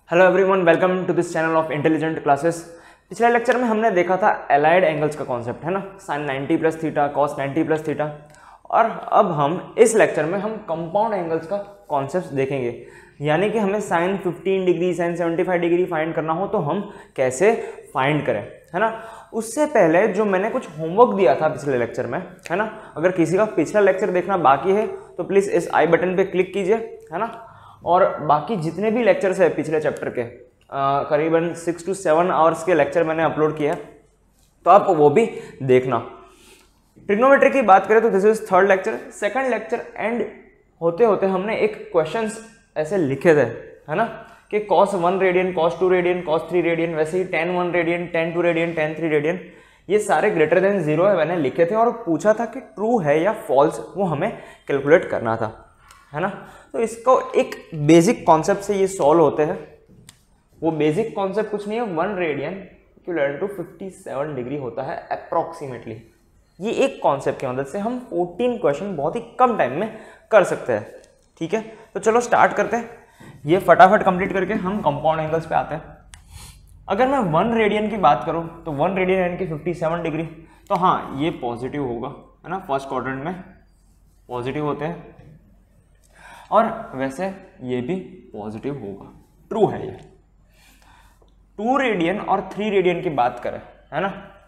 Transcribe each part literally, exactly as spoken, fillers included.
Hello everyone, welcome to this channel of intelligent classes. पिछले lecture में हमने देखा था एलाइड एंगल्स का कॉन्सेप्ट, है ना, sine ninety plus theta, cos ninety plus theta. और अब हम इस लेक्चर में हम कंपाउंड एंगल्स का कॉन्सेप्ट देखेंगे, यानी कि हमें sine fifteen degree, sine seventy five degree find करना हो तो हम कैसे फाइंड करें, है ना। उससे पहले जो मैंने कुछ होमवर्क दिया था पिछले लेक्चर में, है ना, अगर किसी का पिछला लेक्चर देखना बाकी है तो प्लीज़ इस आई बटन पे क्लिक कीजिए, है ना। और बाकी जितने भी लेक्चर्स है पिछले चैप्टर के, आ, करीबन सिक्स टू सेवन आवर्स के लेक्चर मैंने अपलोड किया, तो आप वो भी देखना। ट्रिग्नोमेट्री की बात करें तो this is third lecture. Second lecture end होते होते हमने एक क्वेश्चंस ऐसे लिखे थे, है ना, कि cos one radian, cos two radian, cos three radian, वैसे ही tan one radian, tan two radian, tan three radian, ये सारे ग्रेटर देन जीरो है मैंने लिखे थे और पूछा था कि ट्रू है या फॉल्स, वो हमें कैलकुलेट करना था, है ना। तो इसको एक बेसिक कॉन्सेप्ट से ये सॉल्व होते हैं। वो बेसिक कॉन्सेप्ट कुछ नहीं है, one radian equivalent to fifty seven degree होता है अप्रॉक्सीमेटली। ये एक कॉन्सेप्ट की मदद से हम फोर्टीन क्वेश्चन बहुत ही कम टाइम में कर सकते हैं, ठीक है। तो चलो स्टार्ट करते हैं, ये फटाफट कंप्लीट करके हम कंपाउंड एंगल्स पे आते हैं। अगर मैं वन रेडियन की बात करूं तो वन रेडियन यानी कि फिफ्टी सेवन डिग्री, तो हाँ ये पॉजिटिव होगा, है ना, फर्स्ट क्वाड्रेंट में पॉजिटिव होते हैं, और वैसे ये भी पॉजिटिव होगा, ट्रू है ये। टू रेडियन और थ्री रेडियन की बात करें, है ना,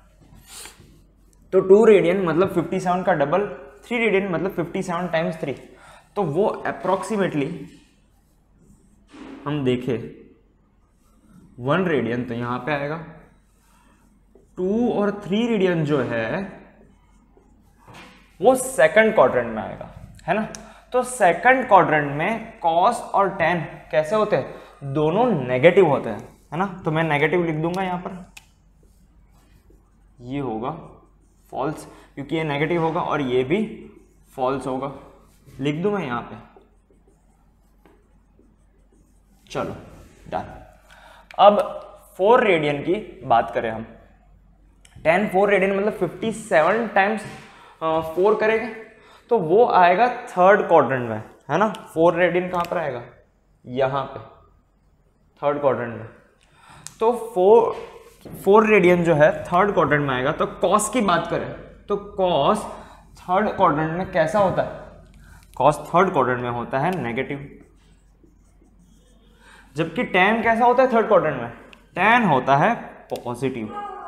तो टू रेडियन मतलब फिफ्टी सेवन का डबल, थ्री रेडियन मतलब फिफ्टी सेवन टाइम्स थ्री, तो वो अप्रोक्सीमेटली हम देखें वन रेडियन तो यहां पे आएगा, टू और थ्री रेडियन जो है वो सेकंड क्वाड्रेंट में आएगा, है ना। तो सेकंड क्वाड्रेंट में कॉस और टेन कैसे होते हैं, दोनों नेगेटिव होते हैं, है ना। तो मैं नेगेटिव लिख दूंगा यहां पर, ये होगा फॉल्स, क्योंकि ये नेगेटिव होगा, और ये भी फॉल्स होगा, लिख दूं मैं यहां पे। चलो डन। अब फोर रेडियन की बात करें हम, टेन फोर रेडियन मतलब फिफ्टी सेवन टाइम्स फोर करेंगे तो वो आएगा थर्ड क्वाड्रेंट में, है ना। फोर रेडियन कहां पर आएगा, यहां पे थर्ड क्वाड्रेंट में। तो फोर फोर रेडियन जो है थर्ड क्वाड्रेंट में आएगा। तो कॉस की बात करें तो कॉस थर्ड क्वाड्रेंट में कैसा होता है, कॉस थर्ड क्वाड्रेंट में होता है नेगेटिव, जबकि टेन कैसा होता है थर्ड क्वाड्रेंट में, टेन होता है पॉजिटिव।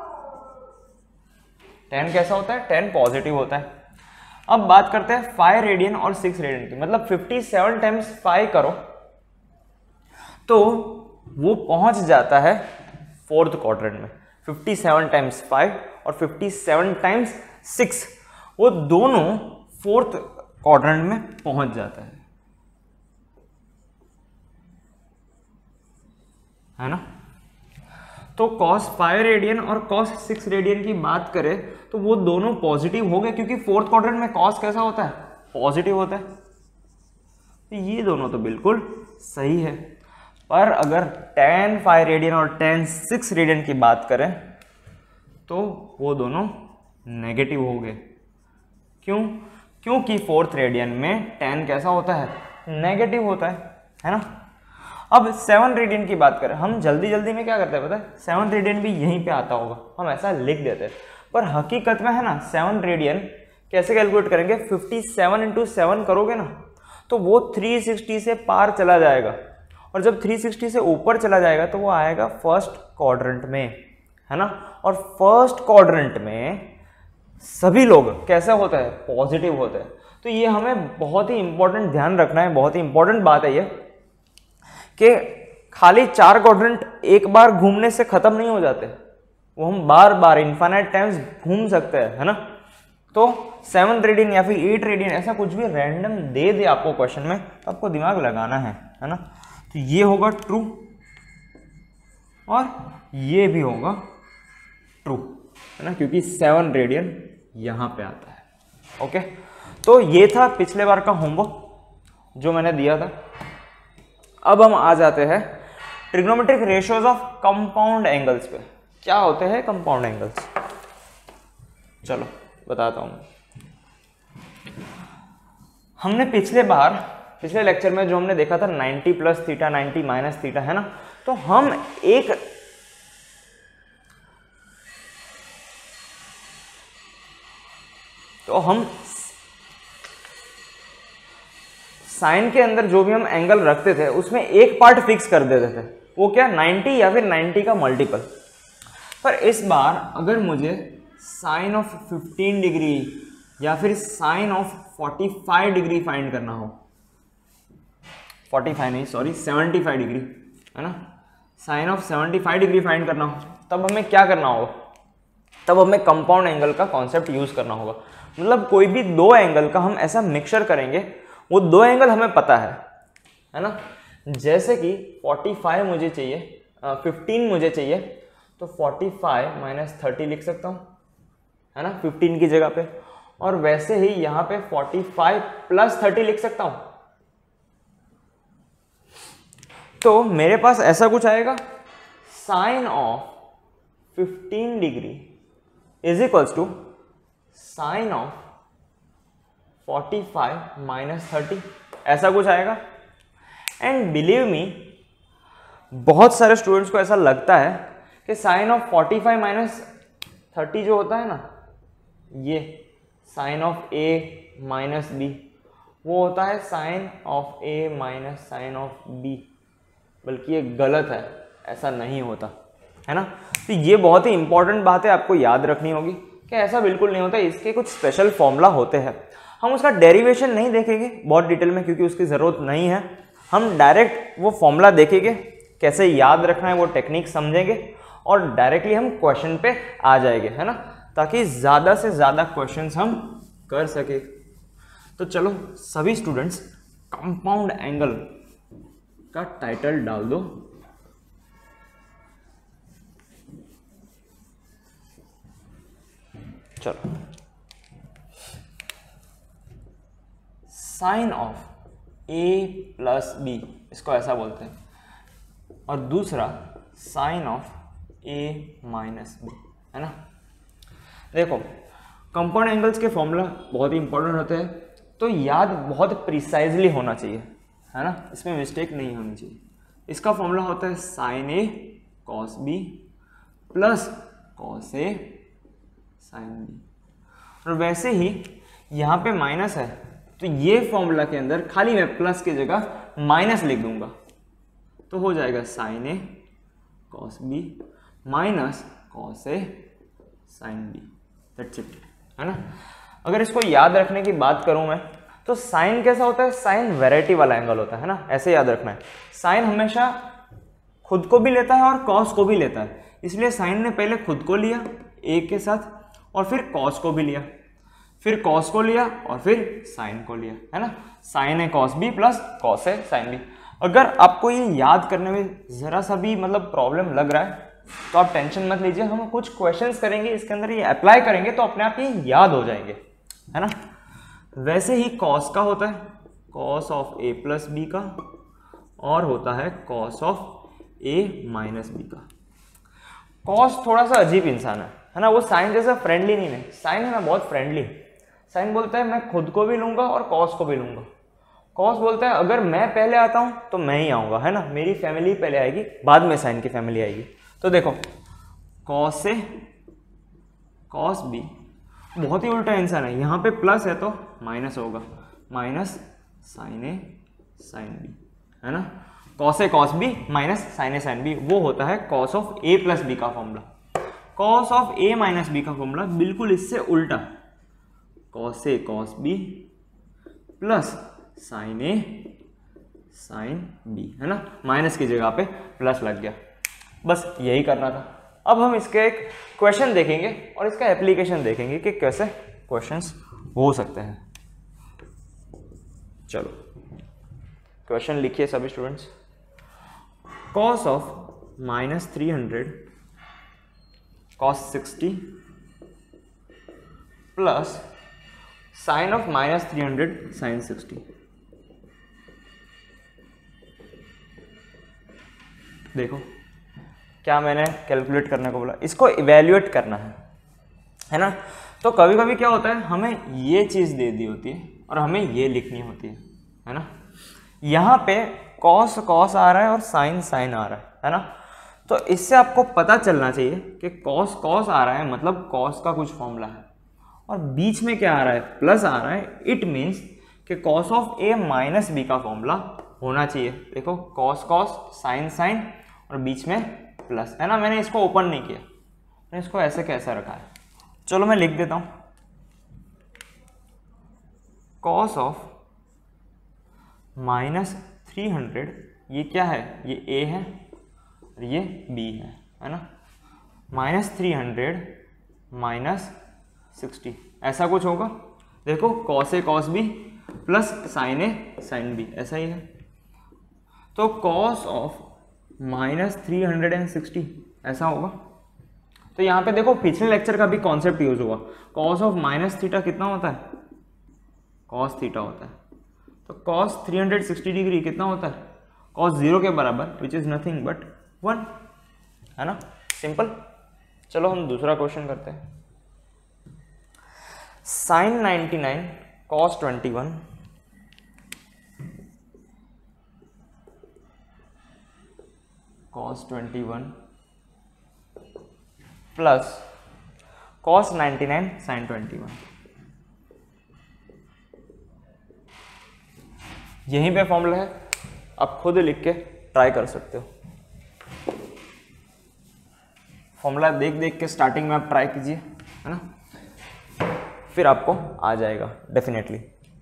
टेन कैसा होता है, टेन पॉजिटिव होता है। अब बात करते हैं फाइव रेडियन और सिक्स रेडियन की, मतलब फिफ्टी सेवन टाइम्स फाइव करो तो वो पहुंच जाता है फोर्थ क्वाड्रेंट में। फिफ्टी सेवन टाइम्स फाइव और फिफ्टी सेवन टाइम्स सिक्स, वो दोनों फोर्थ क्वाड्रेंट में पहुंच जाता है, है ना। तो cos फाइव रेडियन और cos सिक्स रेडियन की बात करें तो वो दोनों पॉजिटिव हो गए, क्योंकि फोर्थ क्वाड्रेंट में cos कैसा होता है, पॉजिटिव होता है। तो ये दोनों तो बिल्कुल सही है। पर अगर टेन फाइव रेडियन और टेन सिक्स रेडियन की बात करें तो वो दोनों नेगेटिव हो गए। क्यों, क्योंकि फोर्थ रेडियन में टेन कैसा होता है, नेगेटिव होता है, है ना। अब सेवन रेडियन की बात करें, हम जल्दी जल्दी में क्या करते हैं पता है, सेवन रेडियन भी यहीं पे आता होगा, हम ऐसा लिख देते हैं, पर हकीकत में है ना, सेवन रेडियन कैसे कैलकुलेट करेंगे, फिफ्टी सेवन इंटू सेवन करोगे ना तो वो थ्री सिक्सटी से पार चला जाएगा, और जब थ्री सिक्सटी से ऊपर चला जाएगा तो वो आएगा फर्स्ट क्वाड्रेंट में, है ना। और फर्स्ट क्वाड्रेंट में सभी लोग कैसा होता है, पॉजिटिव होता है। तो ये हमें बहुत ही इंपॉर्टेंट ध्यान रखना है, बहुत ही इंपॉर्टेंट बात है ये, कि खाली चार क्वाड्रेंट एक बार घूमने से खत्म नहीं हो जाते, वो हम बार बार इनफाइनाइट टाइम्स घूम सकते हैं, है ना। तो सेवन रेडियन या फिर एट रेडियन ऐसा कुछ भी रैंडम दे दे आपको क्वेश्चन में, तो आपको दिमाग लगाना है, है ना। तो ये होगा ट्रू और ये भी होगा ट्रू, है ना, क्योंकि सेवन रेडियन यहां पे आता है। ओके, तो ये था पिछले बार का होमवर्क जो मैंने दिया था। अब हम आ जाते हैं trigonometric ratios of compound angles पे। क्या होते हैं कंपाउंड एंगल्स, चलो बताता हूं। हमने पिछले बार पिछले लेक्चर में जो हमने देखा था ninety plus theta, ninety minus theta, है ना, तो हम एक तो हम साइन के अंदर जो भी हम एंगल रखते थे उसमें एक पार्ट फिक्स कर देते थे, वो क्या नाइन्टी या फिर नाइन्टी का मल्टीपल। पर इस बार अगर मुझे साइन ऑफ फिफ्टीन डिग्री या फिर sine of forty five degree find करना हो, फोर्टी फाइव नहीं सॉरी सेवेंटी फाइव डिग्री है ना, sine of seventy five degree find करना हो, तब हमें क्या करना होगा, तब हमें कंपाउंड एंगल का कॉन्सेप्ट यूज करना होगा। मतलब कोई भी दो एंगल का हम ऐसा मिक्सचर करेंगे, वो दो एंगल हमें पता है है ना। जैसे कि फोर्टी फाइव मुझे चाहिए, फिफ्टीन मुझे चाहिए, तो फोर्टी फाइव माइनस थर्टी लिख सकता हूँ है ना फिफ्टीन की जगह पे। और वैसे ही यहाँ पे फोर्टी फाइव प्लस थर्टी लिख सकता हूँ। तो मेरे पास ऐसा कुछ आएगा, sine of fifteen degree is equals to sine of forty five minus thirty, ऐसा कुछ आएगा। एंड बिलीव मी, बहुत सारे स्टूडेंट्स को ऐसा लगता है कि sine of forty five minus thirty जो होता है ना, ये sine of A minus B, वो होता है sine of A minus sine of B, बल्कि ये गलत है, ऐसा नहीं होता है ना। तो ये बहुत ही इंपॉर्टेंट बात है, आपको याद रखनी होगी कि ऐसा बिल्कुल नहीं होता, इसके कुछ स्पेशल फॉर्मूला होते हैं। हम उसका डेरिवेशन नहीं देखेंगे बहुत डिटेल में, क्योंकि उसकी ज़रूरत नहीं है। हम डायरेक्ट वो फॉर्मूला देखेंगे, कैसे याद रखना है वो टेक्निक समझेंगे, और डायरेक्टली हम क्वेश्चन पे आ जाएंगे है ना, ताकि ज़्यादा से ज़्यादा क्वेश्चंस हम कर सके। तो चलो सभी स्टूडेंट्स कंपाउंड एंगल का टाइटल डाल दो। चलो, sine of A plus B, इसको ऐसा बोलते हैं, और दूसरा sine of A minus B है ना। देखो कंपाउंड एंगल्स के फॉर्मूला बहुत ही इंपॉर्टेंट होते हैं, तो याद बहुत प्रिसाइजली होना चाहिए है ना, इसमें मिस्टेक नहीं होनी चाहिए। इसका फॉर्मूला होता है साइन ए कॉस बी प्लस कॉस ए साइन बी, और वैसे ही यहाँ पे माइनस है, तो ये फॉर्मूला के अंदर खाली मैं प्लस की जगह माइनस लिख दूंगा, तो हो जाएगा sine A cos B minus cos A sine B, that's it है ना। अगर इसको याद रखने की बात करूं मैं, तो साइन कैसा होता है, साइन वैरायटी वाला एंगल होता है ना, ऐसे याद रखना है। साइन हमेशा खुद को भी लेता है और कॉस को भी लेता है, इसलिए साइन ने पहले खुद को लिया ए के साथ, और फिर कॉस को भी लिया, फिर कॉस को लिया, और फिर साइन को लिया है ना। Sine A cos B plus cos A sine B. अगर आपको ये याद करने में ज़रा सा भी मतलब प्रॉब्लम लग रहा है, तो आप टेंशन मत लीजिए, हम कुछ क्वेश्चंस करेंगे इसके अंदर, ये अप्लाई करेंगे तो अपने आप ये याद हो जाएंगे है ना। वैसे ही कॉस का होता है cos of A plus B का, और होता है cos of A minus B का। कॉस थोड़ा सा अजीब इंसान है है ना, वो साइन जैसा फ्रेंडली नहीं है। साइन है ना बहुत फ्रेंडली, साइन बोलता है मैं खुद को भी लूंगा और कॉस को भी लूंगा। कॉस बोलता है अगर मैं पहले आता हूं तो मैं ही आऊंगा है ना, मेरी फैमिली पहले आएगी, बाद में साइन की फैमिली आएगी। तो देखो कॉस से कॉस बी बहुत ही उल्टा इंसान है, यहाँ पे प्लस है तो माइनस होगा, माइनस साइन ए साइन बी है ना। कॉस ए कॉस बी माइनस साइन ए साइन बी, वो होता है cos of A plus B का formula. Cos of A minus B का फॉर्मूला बिल्कुल इससे उल्टा, कॉस ए कॉस बी प्लस साइन ए साइन बी है ना, माइनस की जगह पे प्लस लग गया, बस यही करना था। अब हम इसके एक क्वेश्चन देखेंगे और इसका एप्लीकेशन देखेंगे कि कैसे क्वेश्चंस हो सकते हैं। चलो क्वेश्चन लिखिए सभी students. Cos of minus three hundred cos sixty plus sine of minus three hundred sine sixty. देखो क्या मैंने कैलकुलेट करने को बोला, इसको इवेल्युएट करना है है ना। तो कभी कभी क्या होता है, हमें ये चीज़ दे दी होती है और हमें ये लिखनी होती है है ना। यहाँ पे कॉस कॉस आ रहा है और साइन साइन आ रहा है, है ना। तो इससे आपको पता चलना चाहिए कि कॉस कॉस आ रहा है मतलब कॉस का कुछ फॉर्मूला है, और बीच में क्या आ रहा है, प्लस आ रहा है। इट मीन्स कि cos of A minus B का फॉर्मूला होना चाहिए। देखो कॉस कॉस साइन साइन और बीच में प्लस, है ना। मैंने इसको ओपन नहीं किया, मैंने इसको ऐसे कैसे रखा है। चलो मैं लिख देता हूँ, cos of minus three hundred, ये क्या है, ये ए है और ये बी है, है ना। Minus three hundred minus sixty, ऐसा कुछ होगा। देखो कॉस ए कॉस बी प्लस साइन ए साइन बी, ऐसा ही है। तो cos of minus three hundred and sixty ऐसा होगा। तो यहाँ पे देखो पिछले लेक्चर का भी कॉन्सेप्ट यूज हुआ। कॉस ऑफ माइनस थीटा कितना होता है, कॉस थीटा होता है। तो cos three hundred sixty degree कितना होता है, कॉस जीरो के बराबर, which is nothing but one, है ना, सिंपल। चलो हम दूसरा क्वेश्चन करते हैं। Sine ninety nine cos twenty one cos twenty one plus cos ninety nine sine twenty one, यहीं पे फॉर्मूला है, आप खुद लिख के ट्राई कर सकते हो। फॉर्मूला देख देख के स्टार्टिंग में आप ट्राई कीजिए, है ना, फिर आपको आ जाएगा डेफिनेटली।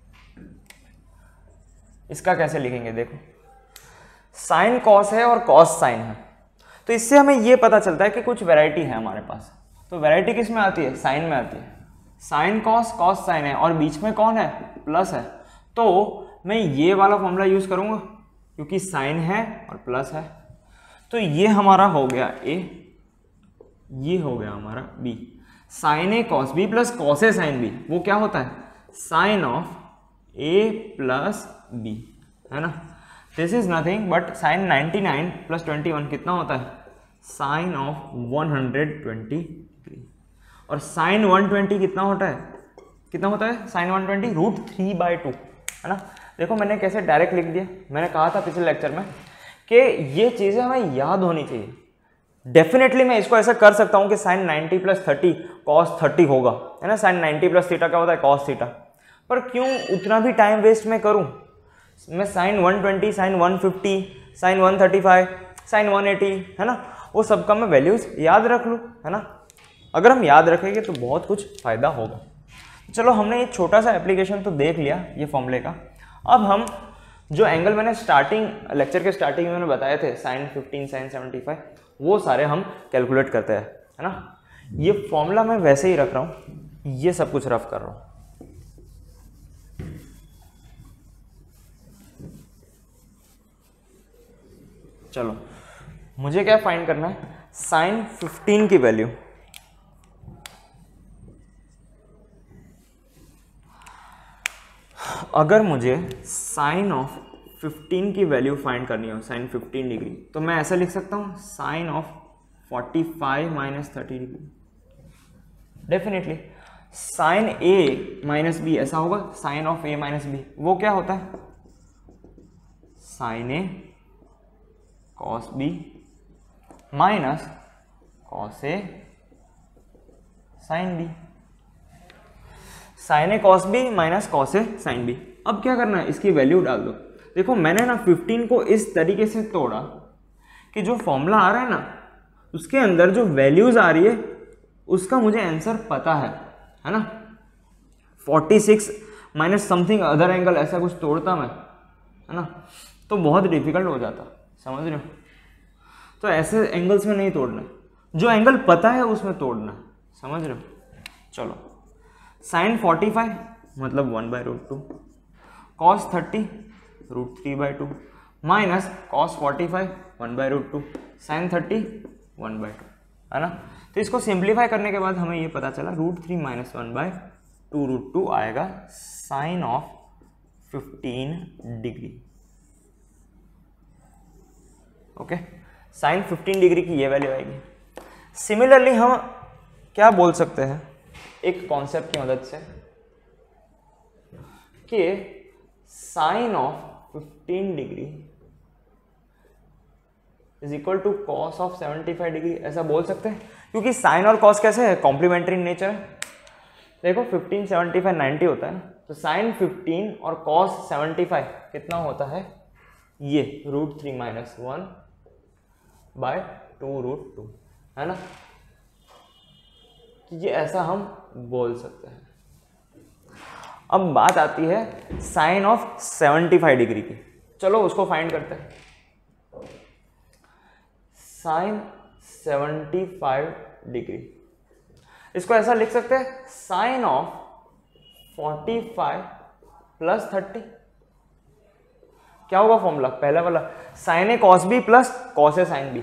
इसका कैसे लिखेंगे, देखो साइन कॉस है और कॉस साइन है, तो इससे हमें ये पता चलता है कि कुछ वैरायटी है हमारे पास। तो वैरायटी किस में आती है, साइन में आती है। साइन कॉस कॉस साइन है और बीच में कौन है, प्लस है। तो मैं ये वाला फॉर्मूला यूज करूंगा क्योंकि साइन है और प्लस है। तो ये हमारा हो गया ए, ये हो गया हमारा बी। साइन ए कॉस बी प्लस कॉस ए साइन बी, वो क्या होता है, sine of A plus B, है ना। This is nothing but sine ninety nine plus twenty one कितना होता है, sine of one hundred twenty degree. और साइन वन ट्वेंटी कितना होता है, कितना होता है sine one twenty, root three by two, है ना। देखो मैंने कैसे डायरेक्ट लिख दिया। मैंने कहा था पिछले लेक्चर में कि ये चीज़ें हमें याद होनी चाहिए। डेफिनेटली मैं इसको ऐसा कर सकता हूँ कि sine ninety plus thirty cos thirty होगा, है ना। साइन नाइन्टी प्लस थीटा क्या होता है, कॉस थीटा। पर क्यों उतना भी टाइम वेस्ट मैं करूँ, मैं sine one twenty, sine one fifty, sine one thirty five, sine one eighty, है ना, वो सबका मैं वैल्यूज याद रख लूँ, है ना। अगर हम याद रखेंगे तो बहुत कुछ फायदा होगा। चलो हमने ये छोटा सा एप्लीकेशन तो देख लिया ये फॉर्मूले का। अब हम जो एंगल मैंने स्टार्टिंग लेक्चर के स्टार्टिंग में मैंने बताए थे, sine fifteen sine seventy five, वो सारे हम कैलकुलेट करते हैं, है ना। ये फॉर्मूला मैं वैसे ही रख रहा हूँ, ये सब कुछ रफ कर रहा हूँ। चलो मुझे क्या फाइंड करना है, साइन फिफ्टीन की वैल्यू। अगर मुझे साइन ऑफ फिफ्टीन की वैल्यू फाइंड करनी हो, साइन फिफ्टीन डिग्री, तो मैं ऐसा लिख सकता हूँ, sine of forty five minus thirty degree. Definitely sine A minus B ऐसा होगा, sine of A minus B वो क्या होता है, साइन ए कॉस बी माइनस कॉस ए साइन बी, साइन ए कॉस बी माइनस कॉस ए साइन बी। अब क्या करना है, इसकी वैल्यू डाल दो। देखो मैंने ना फिफ्टीन को इस तरीके से तोड़ा कि जो फॉर्मूला आ रहा है ना उसके अंदर जो वैल्यूज आ रही है उसका मुझे आंसर पता है, है ना। Forty six minus something other angle ऐसा कुछ तोड़ता मैं, है ना, तो बहुत डिफिकल्ट हो जाता, समझ रहे हो। तो ऐसे एंगल्स में नहीं तोड़ना, जो एंगल पता है उसमें तोड़ना, समझ रहे हो। चलो साइन फोर्टी फाइव मतलब one by root two, cos thirty root three by two, minus cos forty five one by root two, sine thirty one by two, है ना। तो इसको सिंप्लीफाई करने के बाद हमें ये पता चला root three minus one by two root two आएगा sine of fifteen degree. Okay, sine fifteen degree की ये वैल्यू आएगी। सिमिलरली हम क्या बोल सकते हैं एक कॉन्सेप्ट की मदद से कि sine of fifteen degree is equal to cos of seventy five degree, ऐसा बोल सकते हैं क्योंकि साइन और कॉस कैसे है, कॉम्प्लीमेंट्री नेचर है। देखो फिफ्टीन सेवेंटी फाइव नाइन्टी होता है ना, तो साइन फिफ्टीन और कॉस सेवेंटी फाइव कितना होता है, ये root three minus one by two root two, है ना। ये ऐसा हम बोल सकते हैं। अब बात आती है sine of seventy five degree की, चलो उसको फाइंड करते हैं। साइन सेवेंटी फाइव डिग्री, इसको ऐसा लिख सकते हैं sine of forty five plus thirty. क्या होगा फॉर्मूला, पहला वाला साइन ए कॉस बी प्लस कॉस ए साइन बी,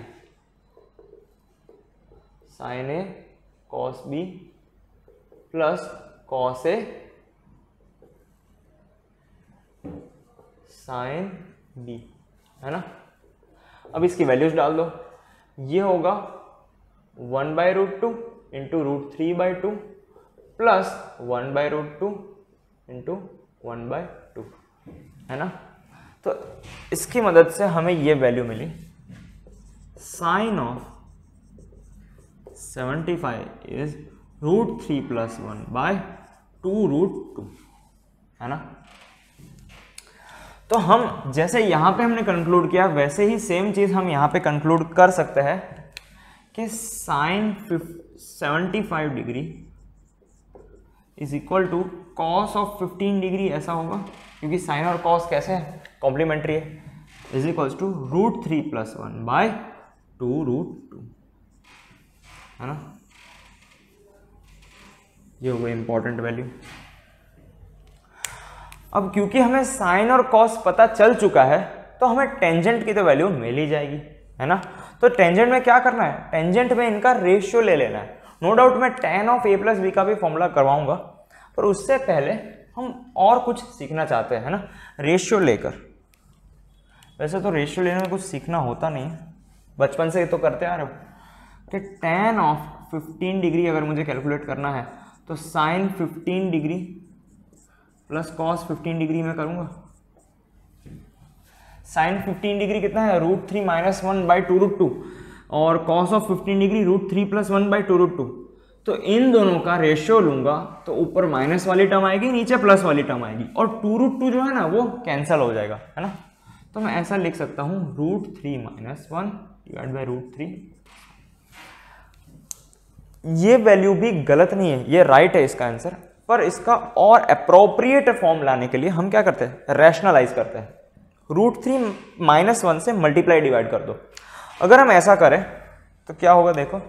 साइन ए कॉस बी प्लस कॉस ए साइन बी, है ना। अब इसकी वैल्यूज डाल दो, ये होगा one by root two into root three by two plus one by root two into one by two, है ना। तो इसकी मदद से हमें ये value milli, sign of seventy five is root three plus one by two root two, है ना। तो हम जैसे यहाँ पे हमने कंक्लूड किया वैसे ही सेम चीज हम यहाँ पे कंक्लूड कर सकते हैं कि sine seventy five degree is equal to cos of fifteen degree, ऐसा होगा क्योंकि साइन और कॉस कैसे है, कॉम्प्लीमेंट्री है, is equals to root three plus one by two root two, है ना। ये हो गई इंपॉर्टेंट वैल्यू। अब क्योंकि हमें साइन और कॉस पता चल चुका है तो हमें टेंजेंट की तो वैल्यू मिल ही जाएगी, है ना। तो टेंजेंट में क्या करना है, टेंजेंट में इनका रेशियो ले लेना है। नो डाउट मैं tan of A plus B का भी फॉर्मूला करवाऊंगा, पर उससे पहले हम और कुछ सीखना चाहते हैं, है ना, रेशियो लेकर। वैसे तो रेशियो लेने में कुछ सीखना होता नहीं है, बचपन से तो करते आ रहे हो कि टेन ऑफ फिफ्टीन डिग्री अगर मुझे कैलकुलेट करना है तो sine fifteen degree plus cos fifteen degree में करूंगा। साइन फिफ्टीन डिग्री कितना है, root three minus one by two root two, और cos of fifteen degree root three plus one by two root two. तो इन दोनों का रेशियो लूंगा तो ऊपर माइनस वाली टर्म आएगी, नीचे प्लस वाली टर्म आएगी, और टू रूट टू जो है ना वो कैंसिल हो जाएगा, है ना। तो मैं ऐसा लिख सकता हूँ root three minus one divide by root three. ये वैल्यू भी गलत नहीं है, ये राइट है इसका आंसर, पर इसका और अप्रोप्रिएट फॉर्म लाने के लिए हम क्या करते हैं, रैशनलाइज करते हैं। रूट थ्री माइनस वन से मल्टीप्लाई डिवाइड कर दो। अगर हम ऐसा करें तो क्या होगा, देखो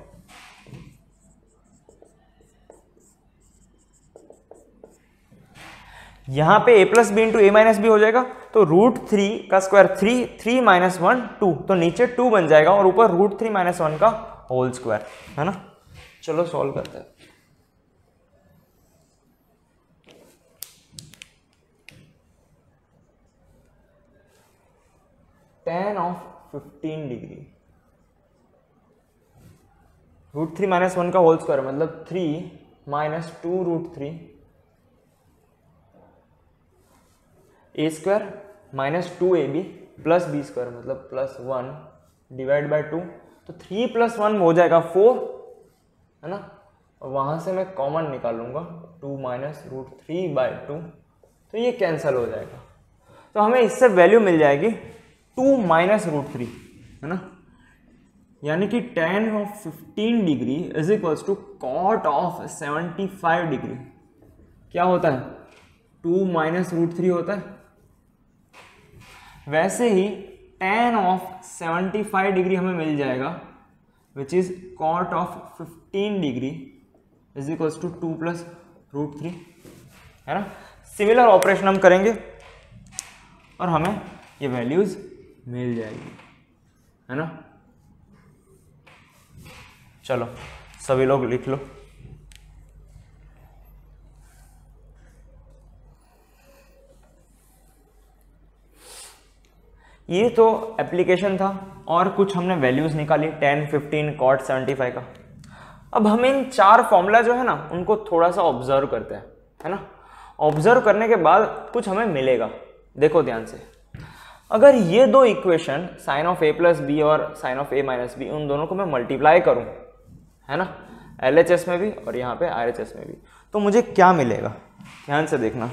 यहां पे a plus b into a minus b हो जाएगा, तो रूट थ्री का square three, three minus one two, तो नीचे टू बन जाएगा और ऊपर रूट थ्री माइनस वन का होल स्क्वायर, है ना। चलो सॉल्व करते हैं। Tan of fifteen degree root three minus one का होल स्क्वायर मतलब three minus two root three a square minus two a b plus b square मतलब plus one divide by two, तो three plus one हो जाएगा four, है ना। और वहां से मैं कॉमन निकालूंगा two minus root three by two, तो ये कैंसिल हो जाएगा। तो हमें इससे वैल्यू मिल जाएगी टू माइनस रूट थ्री, है ना। यानी कि tan of fifteen degree is equals to cot of seventy five degree क्या होता है, टू माइनस रूट थ्री होता है। वैसे ही tan of seventy five degree हमें मिल जाएगा which is cot of fifteen degree is equals to two plus root three, है ना। सिमिलर ऑपरेशन हम करेंगे और हमें ये वैल्यूज मिल जाएगी, है ना। चलो सभी लोग लिख लो। ये तो एप्लीकेशन था और कुछ हमने वैल्यूज निकाली tan, fifteen, cot seventy five का। अब हम इन चार फॉर्मूला जो है ना उनको थोड़ा सा ऑब्जर्व करते हैं, है ना। ऑब्जर्व करने के बाद कुछ हमें मिलेगा, देखो ध्यान से। अगर ये दो equation sine of A plus b और sine of A minus b, उन दोनों को मैं मल्टीप्लाई करूं, है ना, एल एच एस में भी और यहाँ पे आर एच एस में भी, तो मुझे क्या मिलेगा? ध्यान से देखना,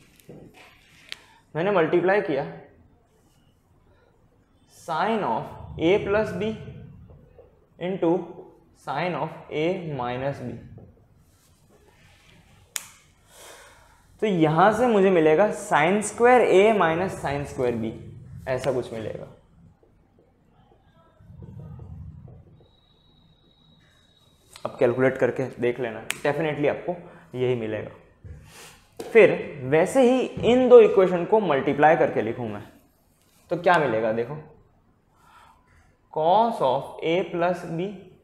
मैंने मल्टीप्लाई किया sine of A plus b into sine of A minus b, तो यहां से मुझे मिलेगा sine square a minus sine square b, ऐसा कुछ मिलेगा। अब कैलकुलेट करके देख लेना, डेफिनेटली आपको यही मिलेगा। फिर वैसे ही इन दो इक्वेशन को मल्टीप्लाई करके लिखूं मैं, तो क्या मिलेगा? देखो, cos of A plus B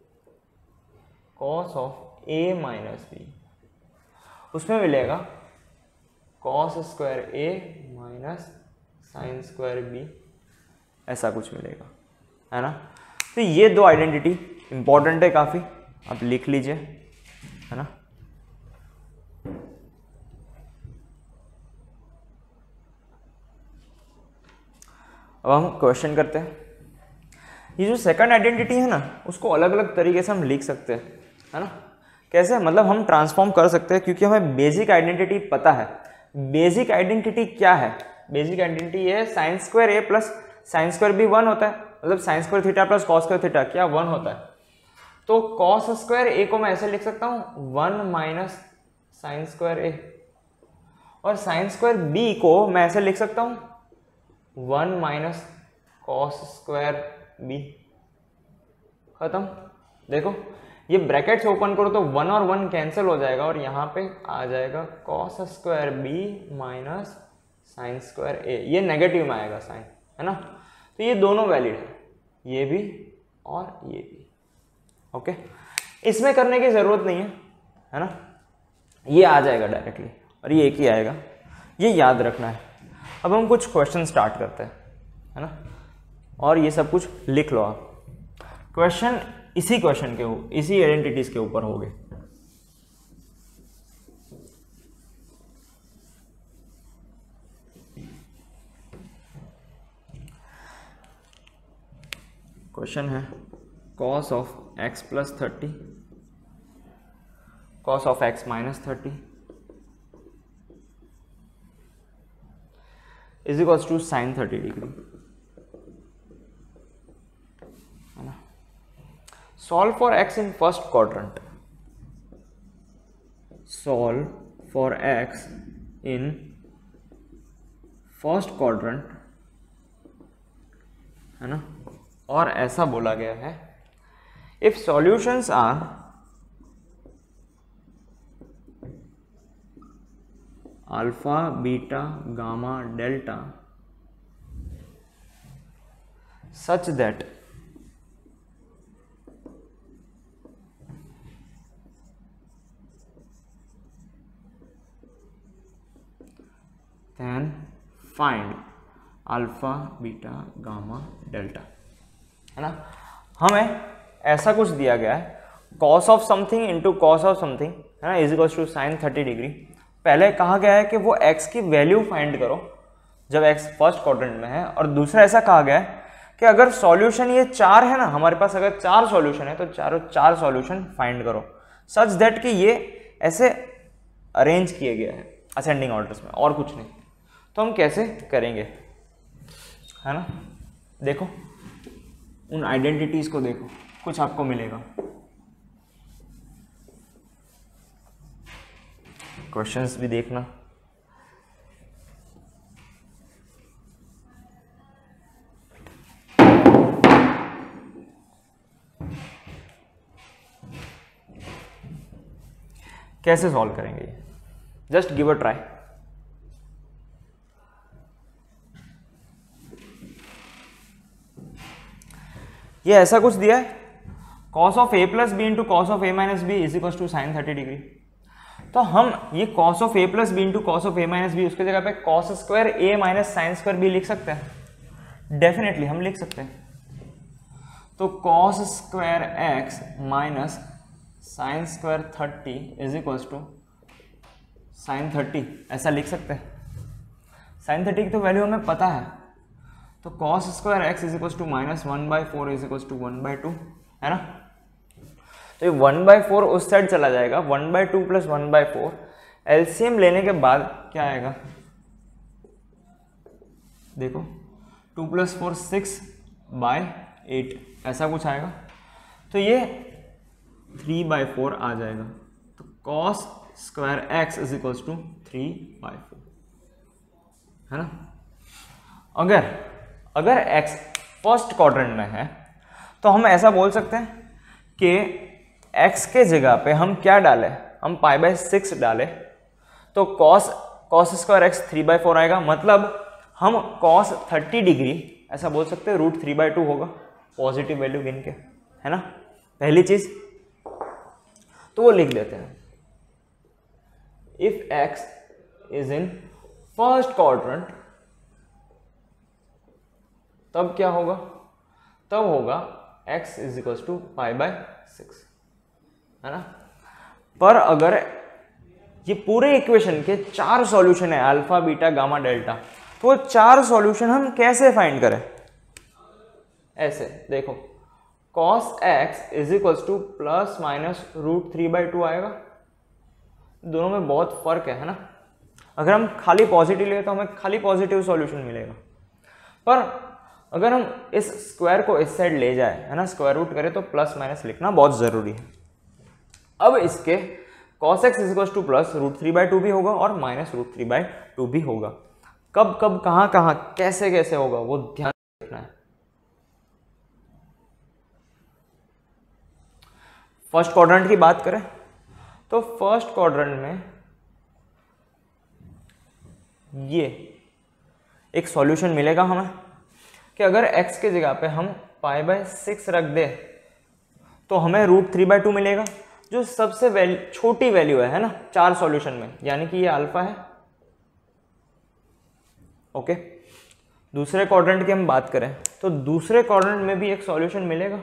cos of A minus b, उसमें मिलेगा cos square a minus sine square b, ऐसा कुछ मिलेगा, है ना। तो ये दो आइडेंटिटी इंपॉर्टेंट है काफ़ी, आप लिख लीजिए, है ना। अब हम क्वेश्चन करते हैं। ये जो सेकंड आइडेंटिटी है ना, उसको अलग अलग तरीके से हम लिख सकते हैं, है ना। कैसे? मतलब हम ट्रांसफॉर्म कर सकते हैं, क्योंकि हमें बेसिक आइडेंटिटी पता है। बेसिक आइडेंटिटी क्या है? बेसिक आइडेंटिटी ये है sine square a plus sine square b one होता है, मतलब sine square theta plus cos square theta क्या वन होता है। तो कॉस स्क्वायर ए को मैं ऐसे लिख सकता हूँ one minus sine square a, और साइन स्क्वायर बी को मैं ऐसे लिख सकता हूँ one minus cos square b. खत्म। देखो ये ब्रैकेट्स ओपन करो तो वन और वन कैंसिल हो जाएगा, और यहाँ पे आ जाएगा cos square b minus sine square a, ये नेगेटिव में आएगा साइन, है ना। तो ये दोनों वैलिड है, ये भी और ये भी। ओके, इसमें करने की जरूरत नहीं है, है ना, ये आ जाएगा डायरेक्टली, और ये एक ही आएगा, ये याद रखना है। अब हम कुछ क्वेश्चन स्टार्ट करते हैं, है ना, और ये सब कुछ लिख लो आप। क्वेश्चन इसी क्वेश्चन के हो, इसी आइडेंटिटीज के ऊपर होंगे। क्वेश्चन है cos of x plus thirty, cos of x minus thirty is equals to sine thirty degree, है ना। Solve for x in first quadrant, solve for x in first quadrant, है ना। और ऐसा बोला गया है if solutions are alpha beta gamma delta such that then find alpha beta gamma delta, है ना। हमें ऐसा कुछ दिया गया है cos of something into cos of something, है ना, is equals to sine thirty degree. पहले कहा गया है कि वो x की वैल्यू फाइंड करो जब x फर्स्ट क्वाड्रेंट में है, और दूसरा ऐसा कहा गया है कि अगर सॉल्यूशन ये चार है ना, हमारे पास अगर चार सॉल्यूशन है तो चारों चार सॉल्यूशन फाइंड करो सच दैट कि ये ऐसे अरेंज किए गए हैं असेंडिंग ऑर्डर्स में, और कुछ नहीं। तो हम कैसे करेंगे, है ना। देखो उन आइडेंटिटीज को देखो, कुछ आपको मिलेगा। क्वेश्चंस भी देखना। कैसे सॉल्व करेंगे ये, जस्ट गिव अ ट्राई। ये ऐसा कुछ दिया है cos of a plus b into cos of A minus b is equal to sine thirty degree. तो हम ये cos of a plus b into cos of A minus b, उसके जगह पे cos square a minus sine square b लिख सकते हैं, definitely हम लिख सकते हैं। तो cos square x minus sine square thirty is equal to sine thirty, ऐसा लिख सकते हैं। साइन थर्टी की तो वैल्यू हमें पता है, तो cos square x is equal to minus one by four is equal to one by two, है ना। तो ये वन बाई फोर उस साइड चला जाएगा, one by two plus one by four, LCM लेने के बाद क्या आएगा, देखो two plus four six by eight, ऐसा कुछ आएगा। तो ये थ्री बाई फोर आ जाएगा। तो cos square x is equal to three by four, है ना। अगर अगर x फर्स्ट क्वाड्रेंट में है तो हम ऐसा बोल सकते हैं कि x के जगह पे हम क्या डालें, हम पाई बाय सिक्स डालें, तो cos cos square x three by four आएगा। मतलब हम cos थर्टी डिग्री ऐसा बोल सकते हैं रूट थ्री बाई टू होगा, पॉजिटिव वैल्यू गिन के, है ना, पहली चीज। तो वो लिख देते हैं, if x is in first quadrant तब क्या होगा, तब होगा x is equal to pi by six, है ना। पर अगर ये पूरे इक्वेशन के चार सॉल्यूशन है, अल्फा बीटा गामा डेल्टा, तो वो चार सॉल्यूशन हम कैसे फाइंड करें, ऐसे देखो, cos x is equal to plus minus root three by two आएगा। दोनों में बहुत फर्क है, है ना। अगर हम खाली पॉजिटिव ले तो हमें खाली पॉजिटिव सॉल्यूशन मिलेगा, पर अगर हम इस स्क्वायर को इस साइड ले जाए, है ना, स्क्वायर रूट करें, तो प्लस माइनस लिखना बहुत जरूरी है। अब इसके cos x is equal to plus root three by two भी होगा और minus root three by two भी होगा। कब कब कहाँ कहाँ कैसे कैसे होगा वो ध्यान रखना है। फर्स्ट क्वाड्रेंट की बात करें तो फर्स्ट क्वाड्रेंट में ये एक सॉल्यूशन मिलेगा हमें कि अगर x के जगह पे हम पाई बाय सिक्स रख दे तो हमें रूट थ्री बाई टू मिलेगा, जो सबसे वैल्यू छोटी वैल्यू है, है ना, चार सॉल्यूशन में, यानी कि ये अल्फा है। ओके, दूसरे क्वाड्रेंट की हम बात करें तो दूसरे क्वाड्रेंट में भी एक सॉल्यूशन मिलेगा,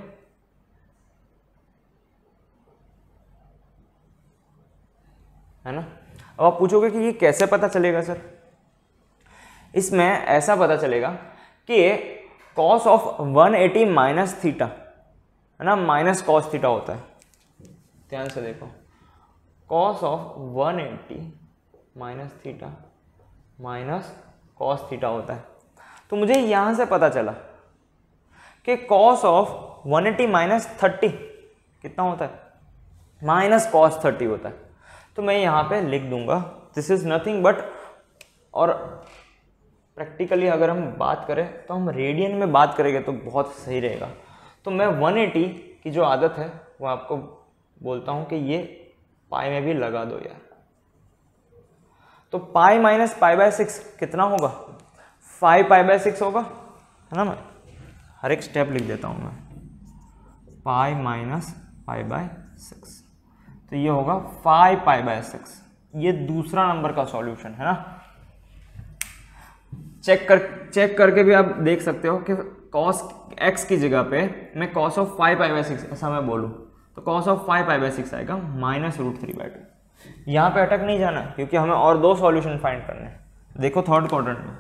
है ना। अब आप पूछोगे कि ये कैसे पता चलेगा सर, इसमें ऐसा पता चलेगा कि cos of one eighty minus theta, है ना, माइनस कॉस थीटा होता है। ध्यान से देखो, cos of one eighty minus theta minus cos theta होता है। तो मुझे यहां से पता चला कि cos of one eighty minus thirty कितना होता है, माइनस कॉस थर्टी होता है। तो मैं यहाँ पे लिख दूंगा दिस इज नथिंग बट, और प्रैक्टिकली अगर हम बात करें तो हम रेडियन में बात करेंगे तो बहुत सही रहेगा। तो मैं वन एटी की जो आदत है वो आपको बोलता हूँ कि ये पाई में भी लगा दो यार। तो pi minus pi by six कितना होगा, फाइव पाई बाय सिक्स होगा, है ना। मैं हर एक स्टेप लिख देता हूँ मैं, pi minus pi by six, तो ये होगा फाइव पाई बाय सिक्स। ये दूसरा नंबर का सॉल्यूशन है ना। चेक कर चेक करके भी आप देख सकते हो कि cos x की जगह पे मैं cos of five pi by six ऐसा मैं बोलूँ तो cos of five pi by six आएगा minus root three by two. यहाँ पे अटक नहीं जाना क्योंकि हमें और दो सॉल्यूशन फाइंड करने हैं। देखो थर्ड क्वाड्रेंट में,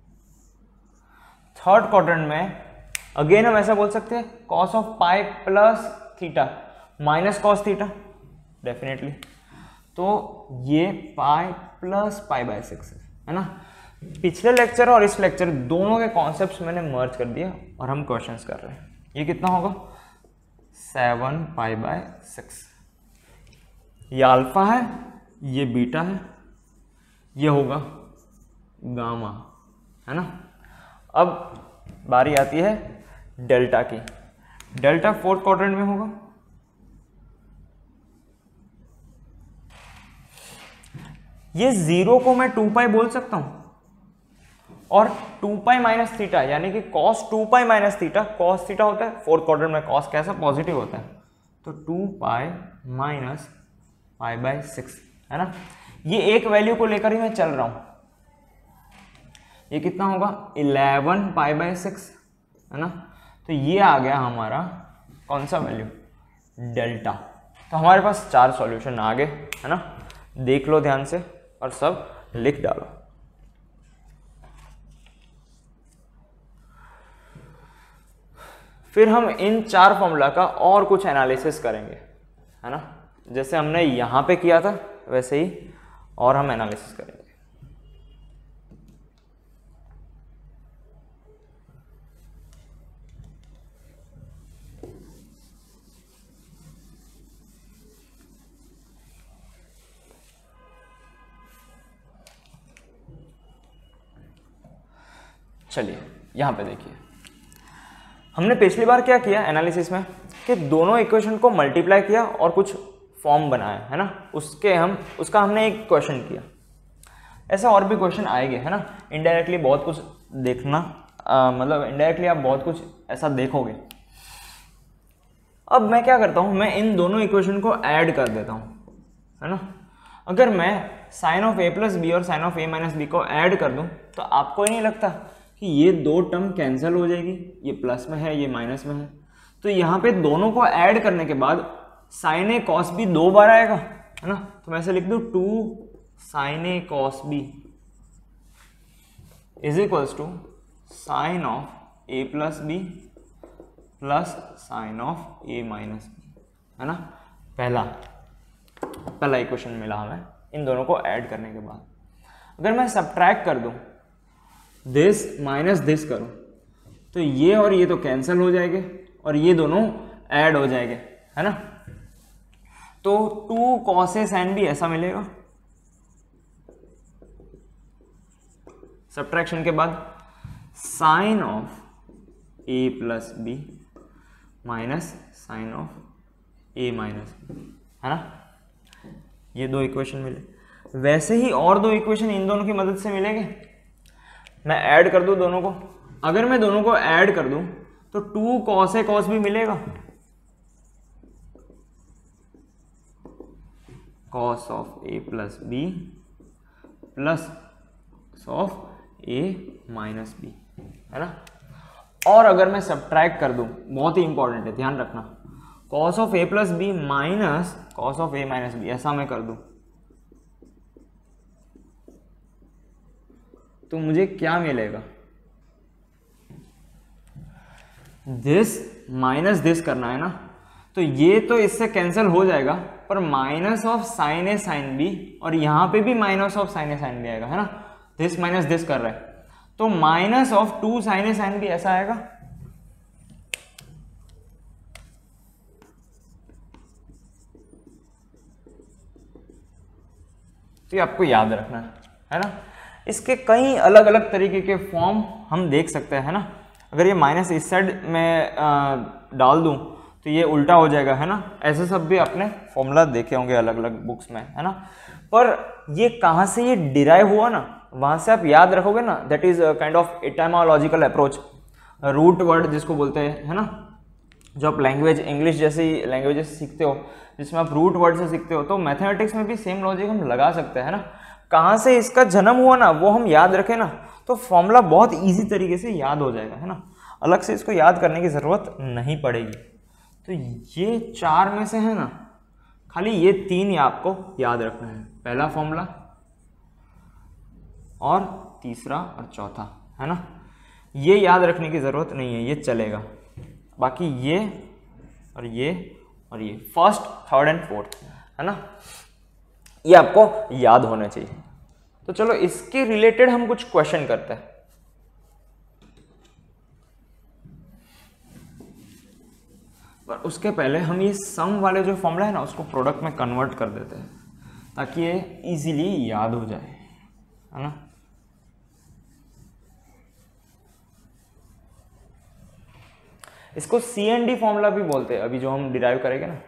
थर्ड क्वाड्रेंट में अगेन हम ऐसा बोल सकते हैं cos of pi plus theta minus cos theta, definitely. तो ये pi plus pi by six है ना। पिछले लेक्चर और इस लेक्चर दोनों के कॉन्सेप्ट्स मैंने मर्ज कर दिया और हम क्वेश्चंस कर रहे हैं। ये कितना होगा, सेवन पाई बाय सिक्स। ये अल्फा है, ये बीटा है, ये होगा गामा, है ना। अब बारी आती है डेल्टा की। डेल्टा फोर्थ क्वाड्रेंट में होगा। ये जीरो को मैं टू पाई बोल सकता हूं और टू पाई माइनस थीटा यानी कि cos two pi minus theta, cos theta होता है फोर्थ क्वाड्रेंट में, कॉस कैसा पॉजिटिव होता है, तो two pi minus pi by six, है ना। ये एक वैल्यू को लेकर ही मैं चल रहा हूं। ये कितना होगा, इलेवन पाई बाय सिक्स, है ना। तो ये आ गया हमारा कौन सा वैल्यू, डेल्टा। तो हमारे पास चार सॉल्यूशन आ गए, है ना। देख लो ध्यान से और सब लिख डालो। फिर हम इन चार फॉर्मूला का और कुछ एनालिसिस करेंगे, है ना, जैसे हमने यहाँ पे किया था वैसे ही और हम एनालिसिस करेंगे। चलिए यहाँ पे देखिए, हमने पिछली बार क्या किया एनालिसिस में कि दोनों इक्वेशन को मल्टीप्लाई किया और कुछ फॉर्म बनाया, है ना, उसके हम उसका हमने एक क्वेश्चन किया। ऐसा और भी क्वेश्चन आएंगे, है ना, इनडायरेक्टली बहुत कुछ देखना, आ, मतलब इनडायरेक्टली आप बहुत कुछ ऐसा देखोगे। अब मैं क्या करता हूँ, मैं इन दोनों इक्वेशन को ऐड कर देता हूँ, है ना। अगर मैं sine of A plus b और sine of A minus b को ऐड कर दूँ तो आपको ही नहीं लगता कि ये दो टर्म कैंसिल हो जाएगी, ये प्लस में है ये माइनस में है, तो यहाँ पे दोनों को ऐड करने के बाद साइन ए कॉस बी दो बार आएगा, है ना। तो मैं ऐसे लिख दूँ two sine A cos b is equals to sine of A plus B plus sine of A minus B, है ना। पहला पहला इक्वेशन मिला हमें इन दोनों को ऐड करने के बाद। अगर मैं सब्ट्रैक्ट कर दूं, दिस माइनस दिस करूं, तो ये और ये तो कैंसिल हो जाएंगे और ये दोनों ऐड हो जाएंगे, है ना। तो टू कॉस ए साइन बी ऐसा मिलेगा सब्ट्रैक्शन के बाद, sine of A plus B minus sine of A minus B, है ना। ये दो इक्वेशन मिले। वैसे ही और दो इक्वेशन इन दोनों की मदद से मिलेंगे। मैं ऐड कर दूं दोनों को, अगर मैं दोनों को ऐड कर दूं तो टू कॉस ए कॉस बी मिलेगा, cos of A plus B plus of A minus B, है ना। और अगर मैं सब्ट्रैक्ट कर दूं, बहुत ही इंपॉर्टेंट है, ध्यान रखना, cos of A plus B minus cos of A minus B ऐसा मैं कर दूं तो मुझे क्या मिलेगा, दिस माइनस दिस करना है ना, तो ये तो इससे कैंसिल हो जाएगा, पर minus of sine A sine B और यहां पे भी minus of sine A sine b आएगा, है ना। दिस माइनस दिस कर रहा है तो minus of two sine A sine B ऐसा आएगा। तो ये आपको याद रखना है, है ना। इसके कई अलग अलग तरीके के फॉर्म हम देख सकते हैं, है ना। अगर ये माइनस इस साइड में आ, डाल दूं तो ये उल्टा हो जाएगा, है ना। ऐसे सब भी आपने फॉर्मूला देखे होंगे अलग अलग बुक्स में, है ना। पर ये कहाँ से ये डिराइव हुआ ना, वहाँ से आप याद रखोगे ना, that is kind of etymological approach, root word जिसको बोलते हैं, है ना। जो आप लैंग्वेज इंग्लिश जैसी लैंग्वेजेस सीखते हो जिसमें आप रूट वर्ड से सीखते हो, तो मैथमेटिक्स में भी सेम लॉजिक हम लगा सकते हैं, है ना। कहाँ से इसका जन्म हुआ ना वो हम याद रखें ना, तो फॉर्मूला बहुत इजी तरीके से याद हो जाएगा, है ना। अलग से इसको याद करने की ज़रूरत नहीं पड़ेगी। तो ये चार में से है ना, खाली ये तीन ही आपको याद रखना है, पहला फॉर्मूला और तीसरा और चौथा, है ना। ये याद रखने की ज़रूरत नहीं है, ये चलेगा। बाकी ये और ये और ये फर्स्ट थर्ड एंड फोर्थ, है ना, ये आपको याद होना चाहिए। तो चलो इसके रिलेटेड हम कुछ क्वेश्चन करते हैं। पर उसके पहले हम ये सम वाले जो फॉर्मूला है ना उसको प्रोडक्ट में कन्वर्ट कर देते हैं ताकि ये इजीली याद हो जाए, है ना। इसको सी एन डी फॉर्मूला भी बोलते हैं, अभी जो हम डिराइव करेंगे ना।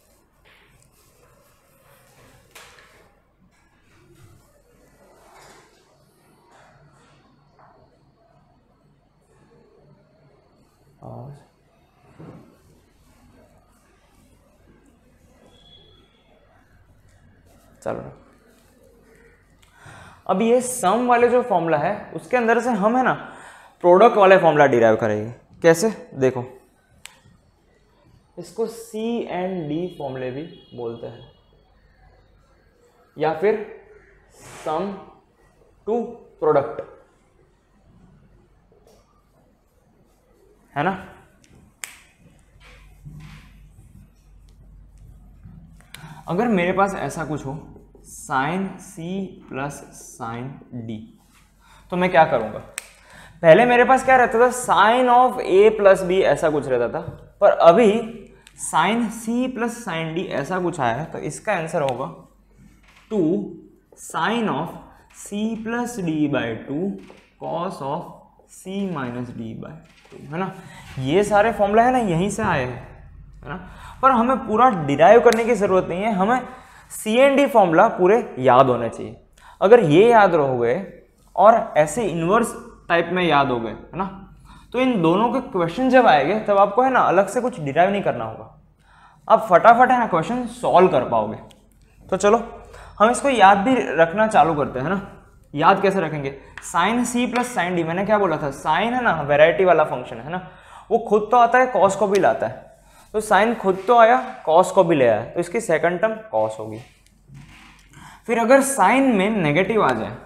और चलो अब ये सम वाले जो फॉर्मूला है उसके अंदर से हम है ना प्रोडक्ट वाले फॉर्मूला डिराइव करेंगे। कैसे, देखो, इसको सी एंड डी फॉर्मूले भी बोलते हैं या फिर सम टू प्रोडक्ट, है ना। अगर मेरे पास ऐसा कुछ हो साइन सी प्लस साइन डी, तो मैं क्या करूँगा, पहले मेरे पास क्या रहता था sine of A plus b ऐसा कुछ रहता था, पर अभी साइन सी प्लस साइन डी ऐसा कुछ आया है, तो इसका आंसर होगा two sine of C plus D by two cos of C minus D by two, है ना। ये सारे फॉर्मूला है ना यहीं से आए हैं, है ना, पर हमें पूरा डिराइव करने की जरूरत नहीं है, हमें सी एन डी फॉर्मूला पूरे याद होने चाहिए। अगर ये याद रह गए और ऐसे इन्वर्स टाइप में याद हो गए, है ना, तो इन दोनों के क्वेश्चन जब आएंगे तब आपको है ना अलग से कुछ डिराइव नहीं करना होगा, आप फटाफट है ना क्वेश्चन सॉल्व कर पाओगे। तो चलो हम इसको याद भी रखना चालू करते हैं ना। याद कैसे रखेंगे, साइन सी प्लस साइन डी, मैंने क्या बोला था, साइन है ना वेराइटी वाला फंक्शन है ना, वो खुद तो आता है कॉस को भी लाता है, तो साइन खुद तो आया कॉस को भी ले आया, तो इसकी सेकंड टर्म कॉस होगी। फिर अगर साइन में नेगेटिव आ जाए,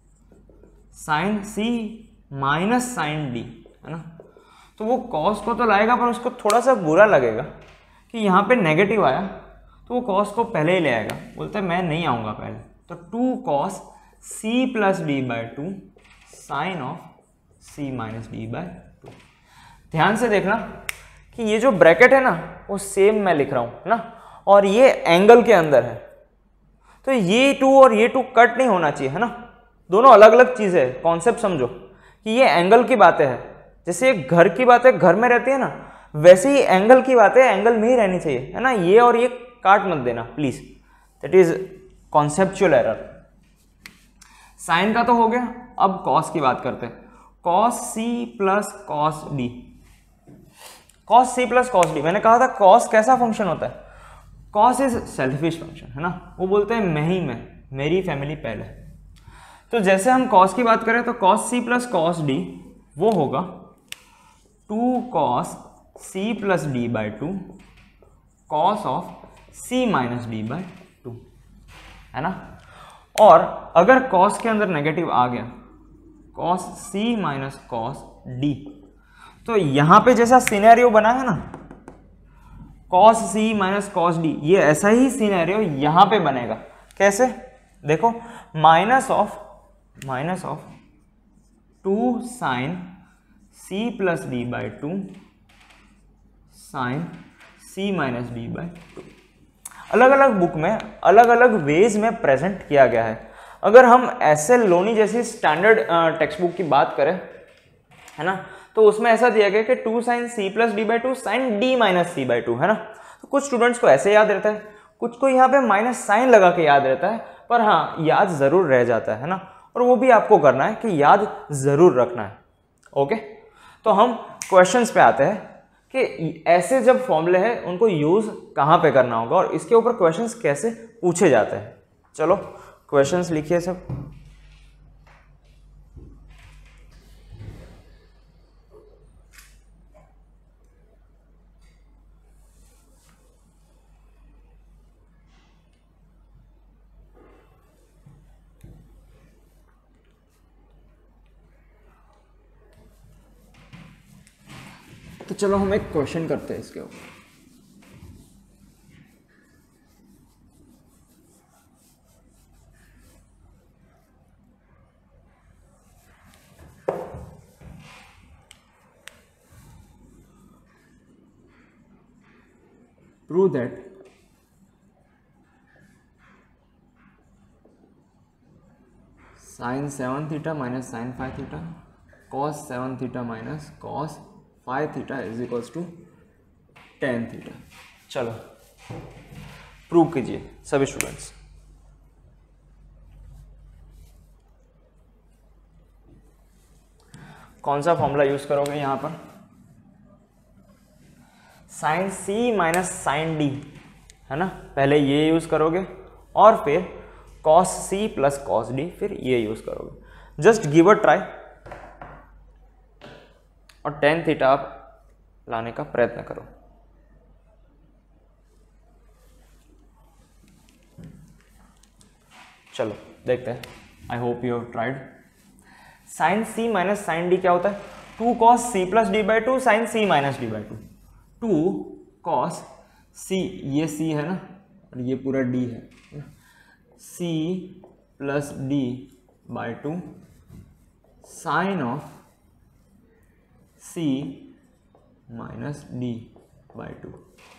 साइन सी माइनस साइन डी, है ना, तो वो कॉस को तो लाएगा पर उसको थोड़ा सा बुरा लगेगा कि यहाँ पे नेगेटिव आया, तो वो कॉस को पहले ही ले आएगा, बोलते हैं मैं नहीं आऊँगा पहले, तो two cos C plus D by two sine of C minus D by two. ध्यान से देखना कि ये जो ब्रैकेट है ना वो सेम मैं लिख रहा हूँ, है ना, और ये एंगल के अंदर है, तो ये टू और ये टू कट नहीं होना चाहिए, है ना, दोनों अलग अलग चीज़ें है। कॉन्सेप्ट समझो कि ये एंगल की बातें है, जैसे ये घर की बातें घर में रहती है ना, वैसे ही एंगल की बातें एंगल में ही रहनी चाहिए, है ना, ये और ये काट मत देना please, that is conceptual error. Sine का तो हो गया, अब कॉस की बात करते हैं, कॉस सी प्लस कॉस डी, कॉस सी प्लस कॉस डी, मैंने कहा था कॉस कैसा फंक्शन होता है, कॉस इज सेल्फिश फंक्शन, है ना, वो बोलते हैं मैं ही मैं, मेरी फैमिली पहले। तो जैसे हम कॉस की बात करें तो कॉस सी प्लस कॉस डी वो होगा two cos C plus D by two cos of C minus D by two, है ना। और अगर कॉस के अंदर नेगेटिव आ गया, cos C minus cos D, तो यहां पे जैसा सिनेरियो बना है ना cos C minus cos D, ये ऐसा ही सिनेरियो यहां पे बनेगा। कैसे, देखो, minus of minus of two sine C plus D by two sine C minus D by two, अलग अलग बुक में अलग अलग वेज में प्रेजेंट किया गया है। अगर हम ऐसे लोनी जैसी स्टैंडर्ड टेक्स्ट बुक की बात करें, है ना, तो उसमें ऐसा दिया गया कि two sine C plus D by two sine D minus C by two, है ना। तो कुछ स्टूडेंट्स को ऐसे याद रहता है, कुछ को यहाँ पे माइनस साइन लगा के याद रहता है, पर हाँ याद जरूर रह जाता है ना, और वो भी आपको करना है कि याद जरूर रखना है। ओके, तो हम क्वेश्चंस पे आते हैं कि ऐसे जब फॉर्मूले हैं उनको यूज कहाँ पे करना होगा और इसके ऊपर क्वेश्चंस कैसे पूछे जाते हैं। चलो क्वेश्चंस लिखिए सब। तो चलो हम एक क्वेश्चन करते हैं इसके ऊपर। Prove that sin seven theta minus sine five theta cos seven theta minus cos five theta is equals to ten theta. चलो प्रूव कीजिए सभी स्टूडेंट्स। कौन सा फॉर्मूला यूज करोगे यहां पर? साइन सी माइनस साइन डी, है ना, पहले ये यूज करोगे और फिर कॉस सी प्लस कॉस डी, फिर ये यूज करोगे। जस्ट गिव अ ट्राई और टेन थीटा आप लाने का प्रयत्न करो। चलो देखते हैं। I hope you have tried. Sine C minus sine D क्या होता है? Two cos C plus D by two sine C minus D by two. Two cos सी, ये सी है ना, और ये पूरा डी है, C plus D by two sine of C minus D by two.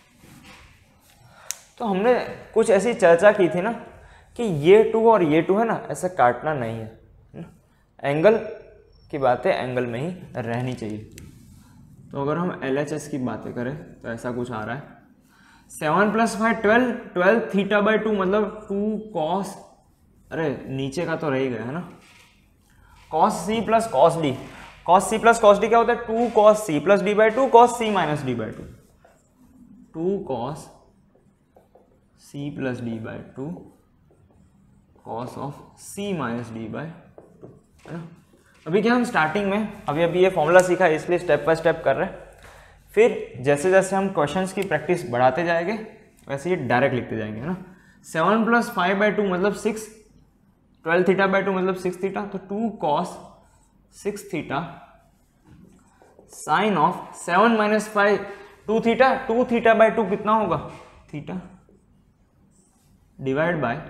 तो हमने कुछ ऐसी चर्चा की थी ना कि ये टू और ये टू है ना, ऐसे काटना नहीं है, एंगल की बातें एंगल में ही रहनी चाहिए। तो अगर हम एल एच एस की बातें करें तो ऐसा कुछ आ रहा है, seven plus five twelve, twelve theta by two मतलब टू कॉस, अरे नीचे का तो रह ही गया है ना, कॉस सी प्लस कॉस डी, कॉस सी प्लस कॉस डी क्या होता है, two cos C plus D by two cos C minus D by two, two cos C plus D by two cos of C minus D by two, है ना। अभी क्या हम starting में अभी अभी ये फॉर्मूला सीखा है, इसलिए स्टेप बाय स्टेप कर रहे हैं। फिर जैसे जैसे हम क्वेश्चंस की प्रैक्टिस बढ़ाते जाएंगे वैसे ये डायरेक्ट लिखते जाएंगे, है ना। Seven plus five by two मतलब six, twelve theta by two मतलब सिक्स थीटा, तो two cos six theta sine of seven minus five two theta, two theta by two कितना होगा थीटा डिवाइड बाय,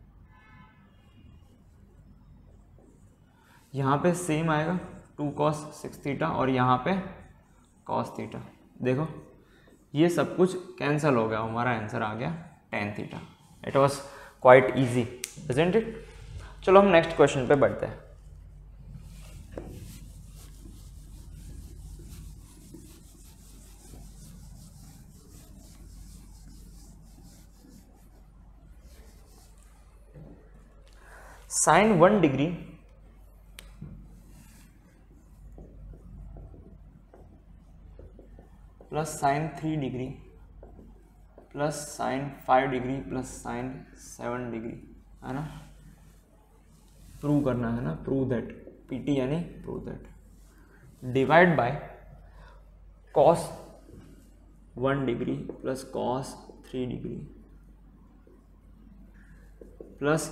यहां पे सेम आएगा two cos six theta और यहाँ पे कॉस थीटा। देखो ये सब कुछ कैंसिल हो गया, हमारा आंसर आ गया ten theta. It was quite easy, isn't it. चलो हम नेक्स्ट क्वेश्चन पे बढ़ते हैं। Sine one degree plus sine three degree plus sine five degree plus sine seven degree, है ना। प्रूव करना है ना, प्रूव दैट, पीटी यानी prove that, divide by cos one degree plus cos three degree plus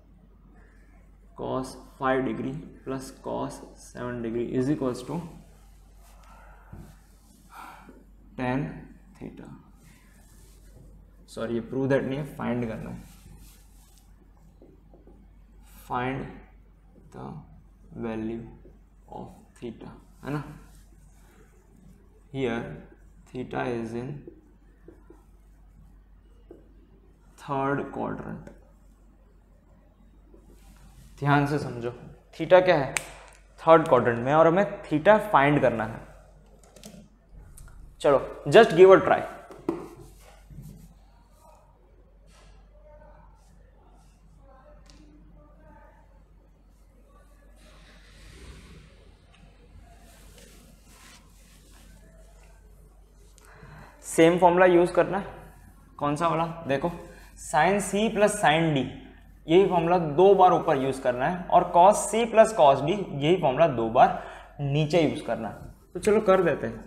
cos five degree plus cos seven degree is equals to ten theta. Sorry ये prove that नहीं है, find करना है, find the value of theta, है ना। Here theta is in third quadrant. ध्यान से समझो, थीटा क्या है थर्ड क्वाड्रेंट में और हमें थीटा फाइंड करना है। चलो just give a try. Same formula use करना है, कौन सा वाला, देखो साइन सी प्लस साइन डी, यही फॉर्मूला दो बार ऊपर यूज करना है, और कॉस सी प्लस कॉस डी यही फॉर्मूला दो बार नीचे यूज करना है। तो चलो कर देते हैं।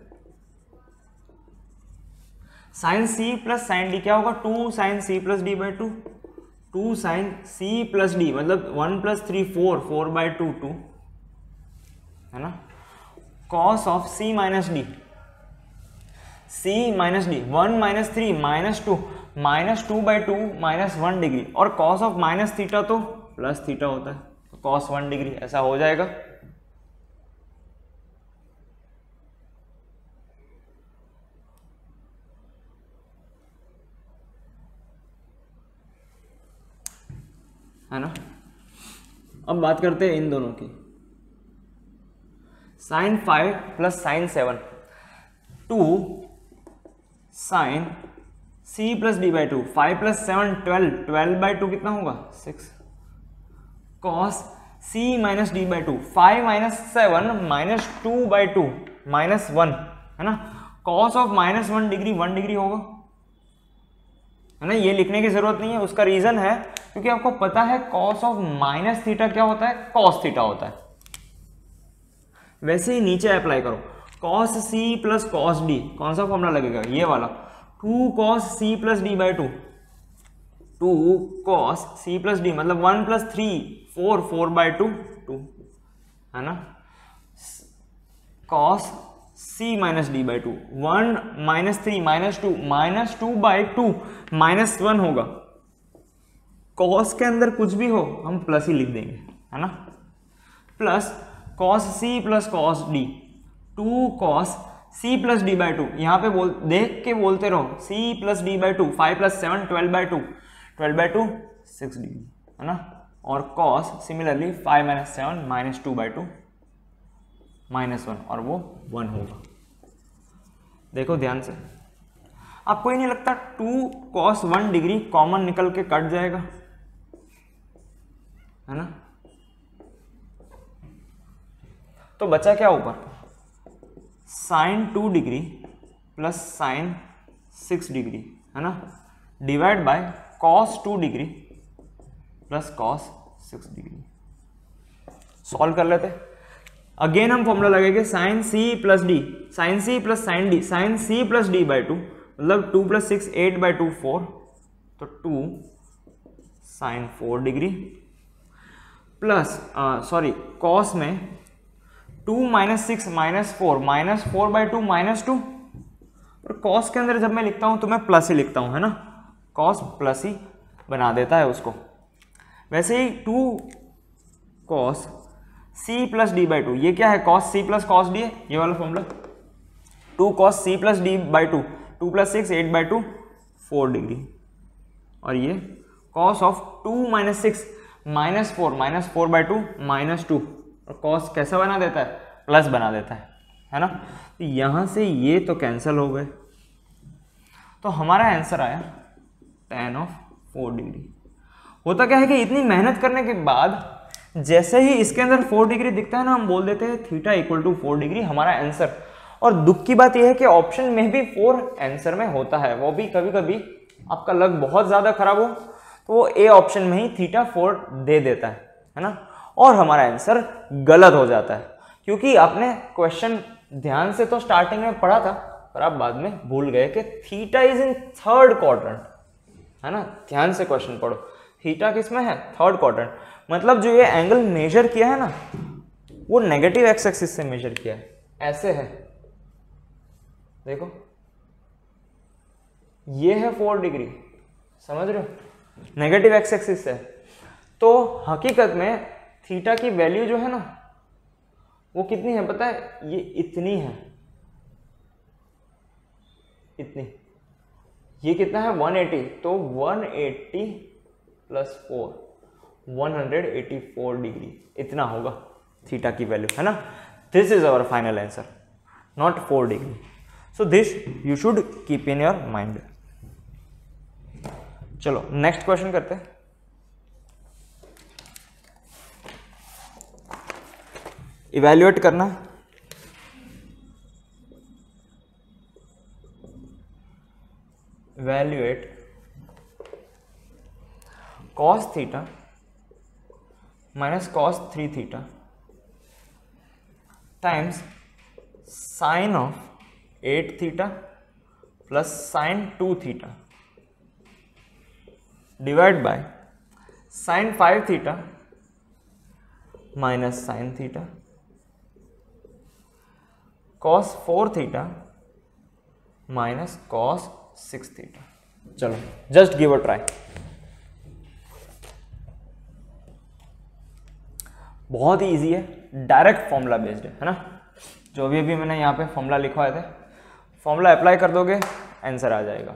साइन सी प्लस साइन डी क्या होगा, two sine C plus D by two, two sine C plus D मतलब one plus three four, four by two two, है ना। Cos of C minus D, C minus D one minus three minus two, minus two by two minus one degree, और cos of minus theta तो plus theta होता है, तो cos one degree, ऐसा हो जाएगा। है ना। अब बात करते हैं इन दोनों की, sine five plus sine seven, two sine C plus D by two, five plus seven twelve, twelve by two कितना होगा six, cos C minus D by two, five minus seven minus two by two minus one, है ना। Cos of minus one degree one degree होगा, है ना। ये लिखने की जरूरत नहीं है, उसका रीजन है क्योंकि आपको पता है कॉस ऑफ माइनस थीटा क्या होता है, कॉस थीटा होता है। वैसे ही नीचे अप्लाई करो, कॉस सी प्लस कॉस डी, कौन सा फॉर्मूला लगेगा, ये वाला, two cos C plus D by two, two cos C plus D मतलब one plus three four, four by two two, है ना। Cos C minus D by two, one minus three minus two minus two by two minus one होगा। Cos के अंदर कुछ भी हो हम प्लस ही लिख देंगे, है ना, plus cos C plus cos D, two cos C plus D by two, यहाँ पे बोल देख के बोलते रहो, C plus D by two, five plus seven twelve by two, twelve by two six degree, है ना, और cos similarly five minus seven minus two by two minus one, और वो वन होगा। देखो ध्यान से, आपको ही नहीं लगता two cos one degree common निकल के कट जाएगा, है ना, तो बचा क्या ऊपर, sine two degree plus sine six degree, है ना, divide by cos two degree plus cos six degree. Solve कर लेते, अगेन हम फॉर्मूला लगेंगे sine C plus D, sine C plus sine D, sine C plus D by two मतलब two plus six eight by two four, तो two sine four degree plus sorry cos में two minus six minus four minus four by two minus two, और cos के अंदर जब मैं लिखता हूं तो मैं प्लस ही लिखता हूं, है ना, कॉस प्लस ही बना देता है उसको। वैसे ही two cos C plus D by two, ये क्या है, कॉस सी प्लस कॉस डी है, ये वाला formula, two cos C plus D by two, two plus six eight by two four degree, और ये cos of two minus six minus four minus four by two minus two, और cos कैसा बना देता है, प्लस बना देता है, है ना, तो यहां से ये तो कैंसिल हो गए, तो हमारा आंसर आया टेन ऑफ फोर डिग्री। होता क्या है कि इतनी मेहनत करने के बाद जैसे ही इसके अंदर फोर डिग्री दिखता है ना, हम बोल देते हैं theta equal to four degree हमारा आंसर। और दुख की बात यह है कि ऑप्शन में भी फोर आंसर में होता है, वो भी कभी कभी आपका लक बहुत ज्यादा खराब हो तो वो ए ऑप्शन में ही थीटा फोर दे देता है, है ना, और हमारा आंसर गलत हो जाता है, क्योंकि आपने क्वेश्चन ध्यान से तो स्टार्टिंग में पढ़ा था पर आप बाद में भूल गए कि theta is in third quadrant, है ना, ध्यान से क्वेश्चन पढ़ो, थीटा किस में है, थर्ड क्वाड्रेंट, मतलब जो ये एंगल मेजर किया है ना वो नेगेटिव एक्स एक्सिस से मेजर किया है, ऐसे है, देखो ये है फोर डिग्री, समझ रहे हो, नेगेटिव एक्स एक्सिस से, तो हकीकत में थीटा की वैल्यू जो है ना वो कितनी है पता है, ये इतनी है, इतनी, ये कितना है वन एटी, तो one eighty plus four one eighty four degree, इतना होगा थीटा की वैल्यू, है ना। This is our final answer, not four degree, so this you should keep in your mind. चलो नेक्स्ट क्वेश्चन करते हैं। इवैल्यूएट करना, evaluate cos theta minus cos three theta times sine of eight theta plus sine two theta divide by sine five theta minus sine theta cos four theta minus cos six theta. चलो just give a try. बहुत ही easy है, direct formula based है, है ना, जो भी अभी मैंने यहाँ पे फॉर्मूला लिखवाए थे, फॉर्मूला अप्लाई कर दोगे आंसर आ जाएगा।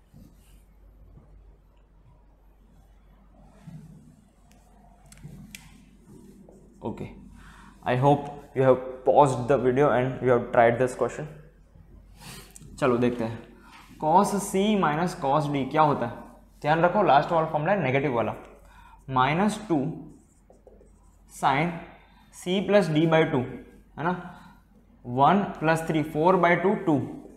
Okay, I hope you have paused the video and you have tried this question. चलो देखते हैं, cos C minus cos D क्या होता है, ध्यान रखो लास्ट वाला फॉर्मूला है नेगेटिव वाला, minus two sine C plus D by two, है ना, one plus three four by two two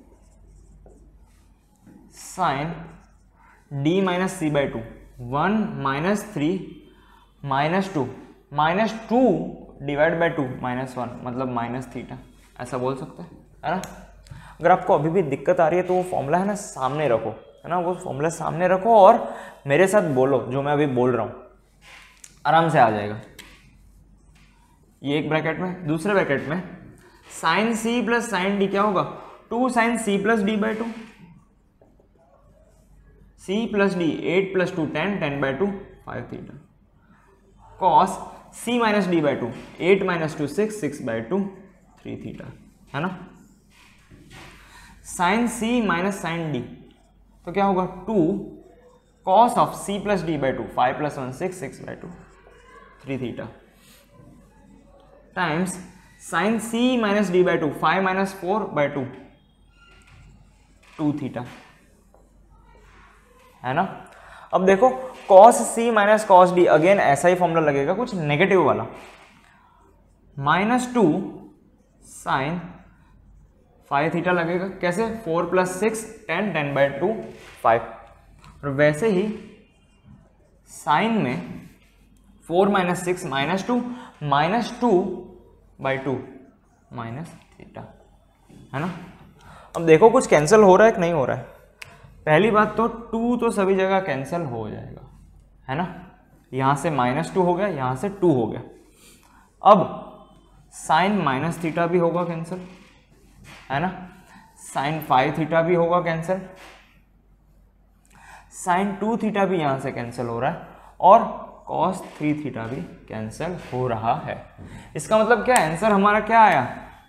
sine D minus C by two, one minus three minus two minus two divide by two minus one, मतलब minus theta, ऐसा बोल सकते हैं, है ना। अगर आपको अभी भी दिक्कत आ रही है तो वो फॉर्मूला है ना सामने रखो, है ना, वो फॉर्मूला सामने रखो और मेरे साथ बोलो जो मैं अभी बोल रहा हूँ, आराम से आ जाएगा। ये एक ब्रैकेट में, दूसरे ब्रैकेट में साइन सी प्लस साइन डी क्या होगा, two sine C plus D by two, C plus D eight plus two ten, ten by two five theta, cos C minus D by two, eight minus two six, six by two three theta, है ना। Sine सी minus sine D तो क्या होगा, two cos of C plus D by two, five plus one six, six by two three theta, times sine C minus D by two, five minus four by two, two theta, है ना। अब देखो cos c minus cos D, again ऐसा ही formula लगेगा कुछ negative वाला, minus two sine five theta लगेगा, कैसे, four plus six ten, ten by two five, और वैसे ही साइन में four minus six minus two, minus two by two minus theta, है ना। अब देखो कुछ कैंसिल हो रहा है कि नहीं हो रहा है। पहली बात तो टू तो सभी जगह कैंसिल हो जाएगा, है ना, यहाँ से माइनस टू हो गया, यहाँ से टू हो गया। अब साइन माइनस थीटा भी होगा कैंसिल, है ना, साइन फाइव थीटा भी होगा कैंसिल, साइन टू थीटा भी यहाँ से कैंसिल हो रहा है, और कॉस थ्री थीटा भी कैंसिल हो रहा है। इसका मतलब क्या, आंसर हमारा क्या आया,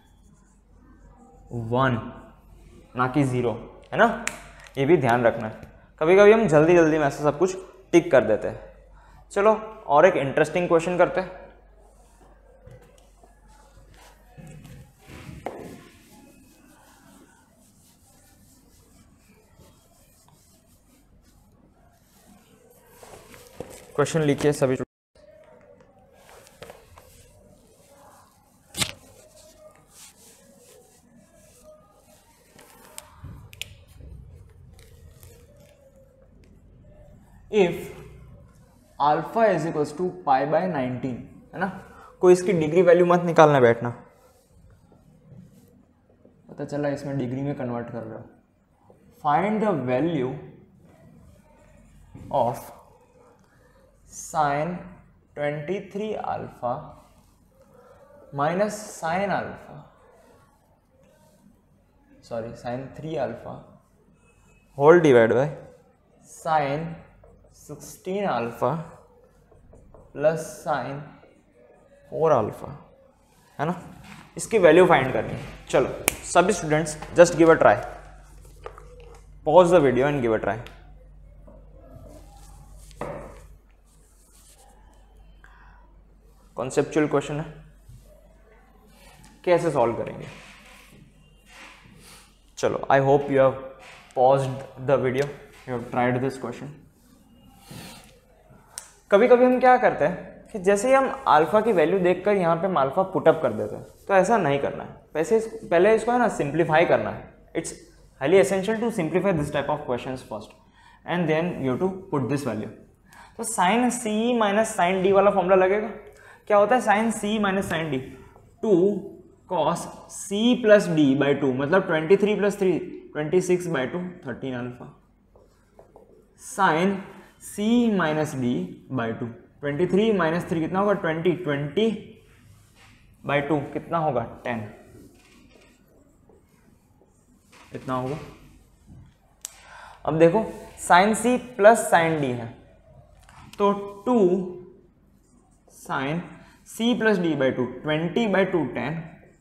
वन, ना कि जीरो, है ना। ये भी ध्यान रखना है, कभी कभी हम जल्दी जल्दी में ऐसा सब कुछ टिक कर देते हैं। चलो और एक इंटरेस्टिंग क्वेश्चन करते हैं। क्वेश्चन लिखिए सभी। If alpha is equals to pi by nineteen, है ना, कोई इसकी डिग्री वैल्यू मत निकालना बैठना, पता चला इसमें डिग्री में कन्वर्ट कर रहे हो। Find the value of sine twenty three alpha minus sine alpha, sorry sine three alpha whole divide by sine sixteen alpha plus sine four alpha, है ना। इसकी वैल्यू फाइंड करनी है। चलो सभी students just give a try, pause the video and give a try. Conceptual question है, कैसे solve करेंगे। चलो I hope you have paused the video, you have tried this question. कभी कभी हम क्या करते हैं कि जैसे ही हम अल्फा की वैल्यू देखकर यहाँ पे हम अल्फा पुटअप कर देते हैं, तो ऐसा नहीं करना है। वैसे इस, पहले इसको है ना सिंप्लीफाई करना है। It's highly essential to simplify this type of questions first and then you to put this value. तो साइन सी माइनस साइन डी वाला फॉर्मूला लगेगा। क्या होता है sine C minus sine D, two cos C plus D by two, मतलब twenty three plus three twenty six by two thirteen alpha, sine C minus D by two, twenty three minus three कितना होगा twenty, twenty by two कितना होगा ten, इतना होगा। अब देखो sine सी plus sine D है, तो two sine C plus D by two, twenty by two ten,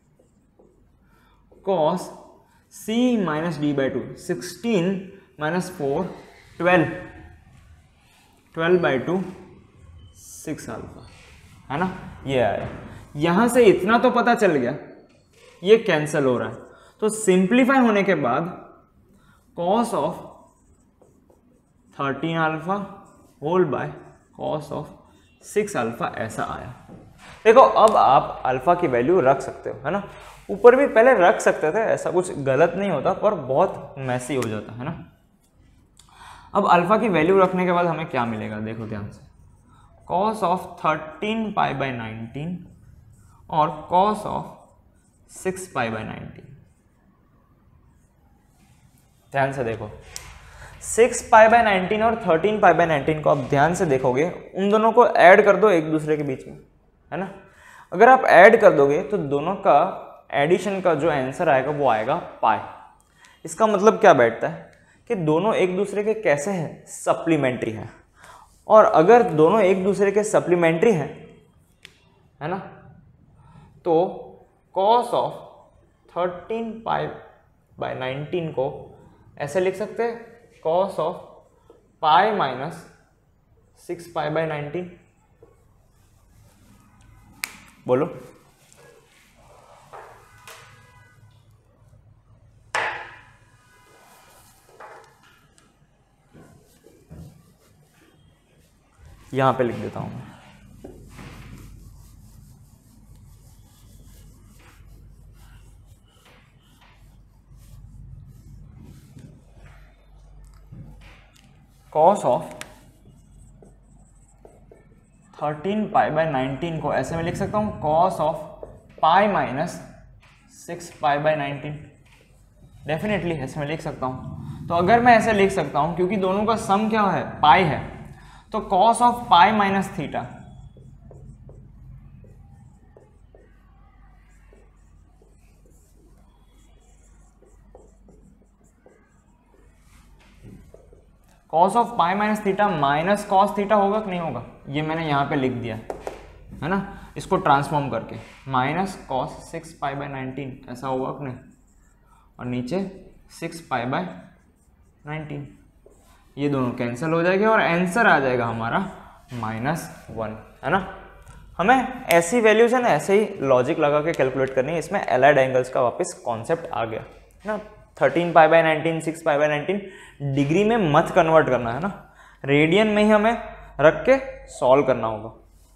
cos C minus D by two, sixteen minus four twelve, twelve by two six alpha, है ना। ये आया, यहां से इतना तो पता चल गया, ये कैंसिल हो रहा है। तो सिंप्लीफाई होने के बाद cos of thirteen alpha whole by cos of six alpha ऐसा आया। देखो अब आप अल्फा की वैल्यू रख सकते हो, है ना। ऊपर भी पहले रख सकते थे, ऐसा कुछ गलत नहीं होता, पर बहुत मैसी हो जाता है ना। अब अल्फा की वैल्यू रखने के बाद हमें क्या मिलेगा, देखो ध्यान से, cos of thirteen pi by nineteen और cos of six pi by nineteen. ध्यान से देखो, सिक्स पाई बाई नाइनटीन और थर्टीन पाई बाई नाइनटीन को आप ध्यान से देखोगे, उन दोनों को ऐड कर दो एक दूसरे के बीच में, है ना। अगर आप ऐड कर दोगे तो दोनों का एडिशन का जो आंसर आएगा वो आएगा पाई। इसका मतलब क्या बैठता है कि दोनों एक दूसरे के कैसे हैं, सप्लीमेंट्री हैं। और अगर दोनों एक दूसरे के सप्लीमेंट्री हैं, है ना, तो cos of thirteen pi by nineteen को ऐसे लिख सकते हैं, cos of pi minus six pi by nineteen. बोलो। यहां पे लिख देता हूं मैं, cos of thirteen pi by nineteen को ऐसे में लिख सकता हूँ, cos of pi minus six pi by nineteen. Definitely ऐसे में लिख सकता हूँ। तो अगर मैं ऐसे लिख सकता हूँ, क्योंकि दोनों का सम क्या है, पाई है, तो cos of pi minus theta cos of pi minus theta minus cos theta होगा कि नहीं होगा, ये मैंने यहाँ पे लिख दिया है ना, इसको ट्रांसफॉर्म करके minus cos six pi by nineteen ऐसा होगा कि नहीं, और नीचे सिक्स पाई बाय नाइनटीन, ये दोनों कैंसिल हो जाएंगे और आंसर आ जाएगा हमारा माइनस वन, है ना। हमें ऐसी वैल्यूज है ना, ऐसे ही लॉजिक लगा के कैलकुलेट करनी है। इसमें एलाइड एंगल्स का वापस कॉन्सेप्ट आ गया ना। Thirteen pi by nineteen, six pi by nineteen degree में मत कन्वर्ट करना है ना, रेडियन में ही हमें रख के सॉल्व करना होगा।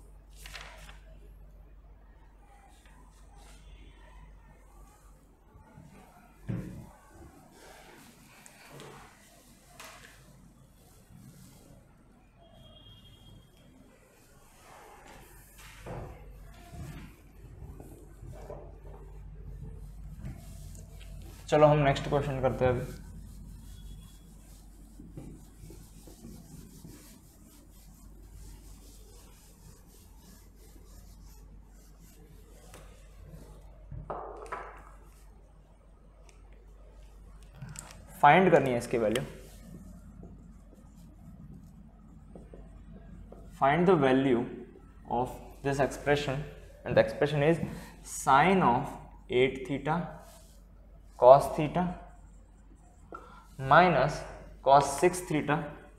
चलो हम नेक्स्ट क्वेश्चन करते हैं अभी। फाइंड करनी है इसकी value. Find the value of this expression and the expression is sine of eight theta cos theta minus cos six theta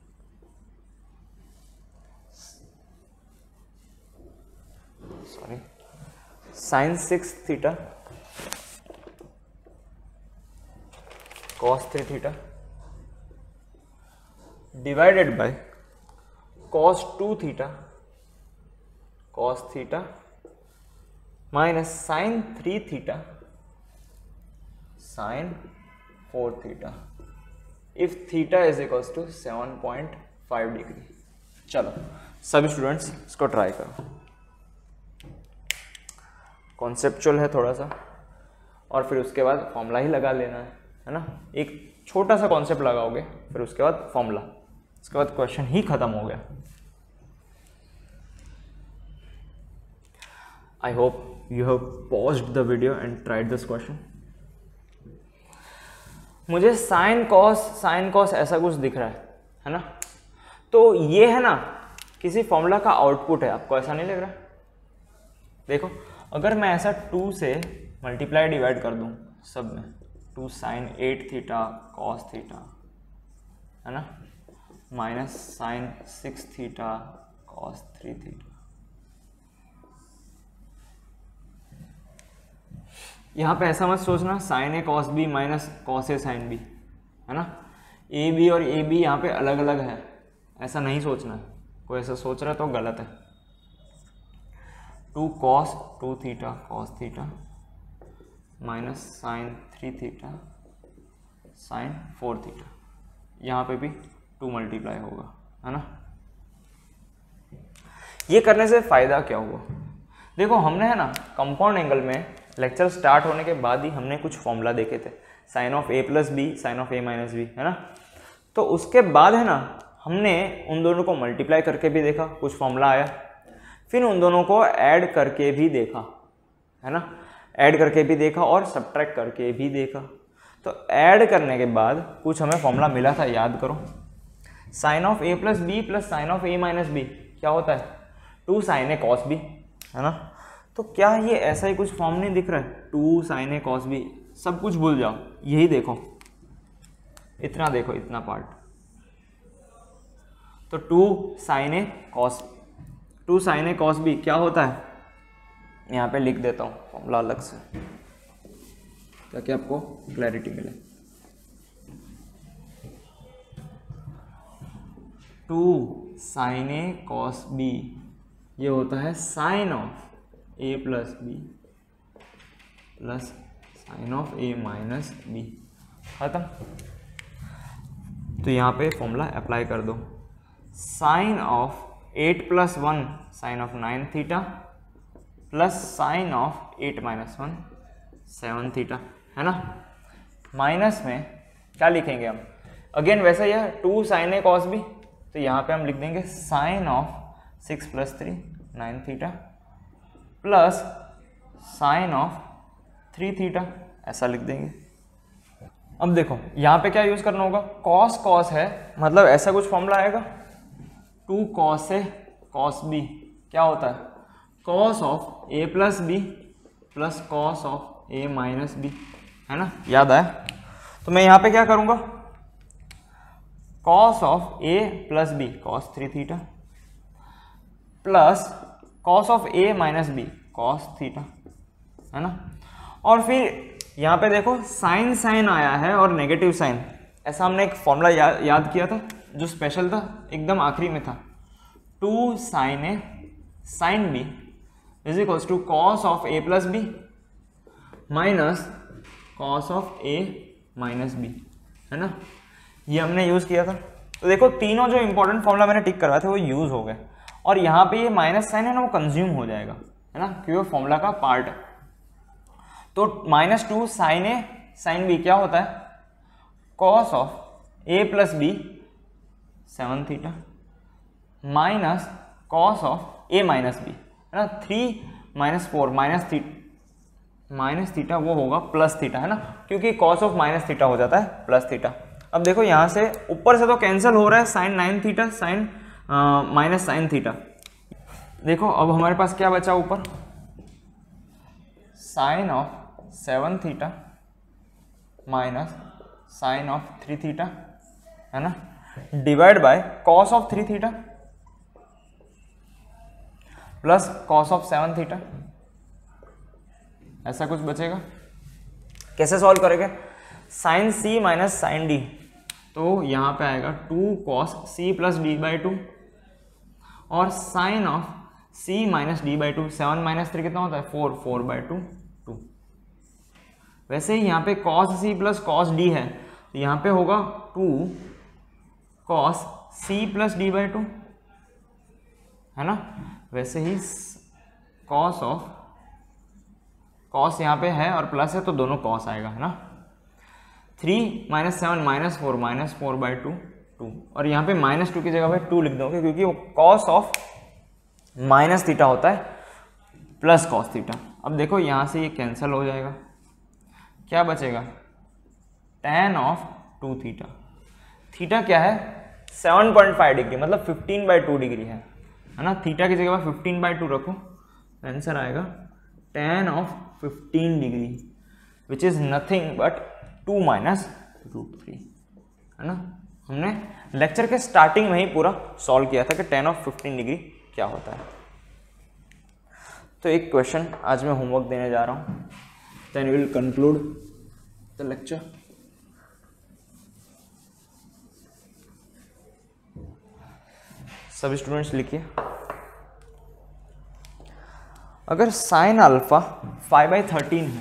sorry sin six theta cos three theta divided by cos two theta cos theta minus sin three theta sin four theta if theta is equals to seven point five degree. चलो सभी students इसको try करो। Conceptual है थोड़ा सा, और फिर उसके बाद फॉर्मूला ही लगा लेना है, है ना। एक छोटा सा कॉन्सेप्ट लगाओगे, फिर उसके बाद फॉर्मूला, उसके बाद क्वेश्चन ही खत्म हो गया। I hope you have paused the video and tried this question. मुझे साइन कॉस साइन कॉस ऐसा कुछ दिख रहा है, है ना। तो ये है ना किसी फॉर्मूला का आउटपुट है, आपको ऐसा नहीं लग रहा? देखो अगर मैं ऐसा टू से मल्टीप्लाई डिवाइड कर दूं सब में, two sine eight theta cos theta, है ना, minus sine six theta cos three theta, यहाँ पे ऐसा मत सोचना साइन ए कॉस बी माइनस कॉस ए साइन बी, है ना। ए बी और ए बी यहाँ पे अलग अलग है, ऐसा नहीं सोचना है। कोई ऐसा सोच रहा है तो गलत है। Two cos two theta cos theta minus sine three theta sine four theta, यहाँ पे भी टू मल्टीप्लाई होगा, है ना। ये करने से फ़ायदा क्या हुआ? देखो हमने है ना कंपाउंड एंगल में लेक्चर स्टार्ट होने के बाद ही हमने कुछ फॉर्मूला देखे थे, sine of A plus B sine of A minus B, है ना। तो उसके बाद है ना हमने उन दोनों को मल्टीप्लाई करके भी देखा, कुछ फॉर्मूला आया, फिर उन दोनों को ऐड करके भी देखा, है ना। ऐड करके भी देखा और सब्ट्रैक्ट करके भी देखा। तो ऐड करने के बाद कुछ हमें फॉर्मूला मिला था, याद करो, sine of A plus B plus sine of A minus B क्या होता है, टू साइन ए कॉस बी, है ना। तो क्या ये ऐसा ही कुछ फॉर्म नहीं दिख रहा है, टू साइन ए कॉस बी, सब कुछ भूल जाओ, यही देखो, इतना देखो, इतना पार्ट। तो टू साइन ए कॉस टू साइन ए कॉस बी क्या होता है, यहाँ पे लिख देता हूँ फॉर्मूला अलग से ताकि आपको क्लैरिटी मिले। टू साइन ए कॉस बी ये होता है sine of A plus B plus sine of A minus B, खत्म। तो यहाँ पे फॉर्मूला अप्लाई कर दो, sine of eight plus one sine of nine theta plus sine of eight minus one seven theta, है ना। माइनस में क्या लिखेंगे हम, अगेन वैसे ही है, टू साइन ए कॉस बी, तो यहाँ पे हम लिख देंगे sine of six plus three nine theta plus sine of three theta, ऐसा लिख देंगे। अब देखो यहाँ पे क्या यूज़ करना होगा, कॉस कॉस है, मतलब ऐसा कुछ फॉर्मूला आएगा, टू कॉस ए कॉस बी क्या होता है, cos of A plus B plus cos of A minus B, है ना, याद आया। तो मैं यहाँ पे क्या करूँगा, cos of A plus B cos three theta plus cos of A minus B cos theta, है ना। और फिर यहाँ पे देखो साइन साइन आया है और नेगेटिव साइन, ऐसा हमने एक फॉर्मूला या, याद किया था जो स्पेशल था, एकदम आखिरी में था, two sine A sine B is equals to cos of A plus B minus cos of A minus B, है ना, ये हमने यूज़ किया था। तो देखो तीनों जो इंपॉर्टेंट फॉर्मूला मैंने टिक करवाए थे वो यूज़ हो गए, और यहाँ पे ये माइनस साइन है ना वो कंज्यूम हो जाएगा, है ना, क्योंकि वो फॉर्मूला का पार्ट है। तो माइनस टू साइन ए साइन बी क्या होता है, cos of A plus B seven theta minus cos of A minus B, है ना, three minus four minus three minus theta वो होगा प्लस थीटा, है ना, क्योंकि कॉस ऑफ माइनस थीटा हो जाता है प्लस थीटा। अब देखो यहाँ से ऊपर से तो कैंसिल हो रहा है, sine nine theta sine minus sine theta. देखो अब हमारे पास क्या बचा ऊपर, sine of seven theta minus sine of three theta, है ना, divide by cos of three theta plus cos of seven theta, ऐसा कुछ बचेगा। कैसे सॉल्व करेंगे, साइन सी माइनस साइन डी, तो यहाँ पे आएगा two cos C plus D by two और sine of C minus D by to, seven minus three कितना होता है four, four by two two. वैसे ही यहाँ पे कॉस सी प्लस कॉस डी है, तो यहाँ पे होगा two cos C plus D by two, है ना। वैसे ही कॉस ऑफ कॉस यहाँ पे है और प्लस है तो दोनों कॉस आएगा, है ना। Three minus seven minus four minus four by two two, और यहाँ पे माइनस टू की जगह पे टू लिख दोगे क्योंकि वो कॉस ऑफ माइनस थीटा होता है प्लस कॉस थीटा। अब देखो यहाँ से ये कैंसिल हो जाएगा, क्या बचेगा, tan of two theta. Theta क्या है, सेवन पॉइंट फाइव डिग्री, मतलब फिफ्टीन बाई टू डिग्री है, है ना। थीटा की जगह पर फिफ्टीन बाई टू रखो, आंसर आएगा tan of fifteen degree which is nothing but two minus root three, है ना। हमने लेक्चर के स्टार्टिंग में ही पूरा सॉल्व किया था कि टेन ऑफ फिफ्टीन डिग्री क्या होता है। तो एक क्वेश्चन आज मैं होमवर्क देने जा रहा हूँ, then will conclude the lecture. सभी स्टूडेंट्स लिखिए, अगर sine alpha five by thirteen है,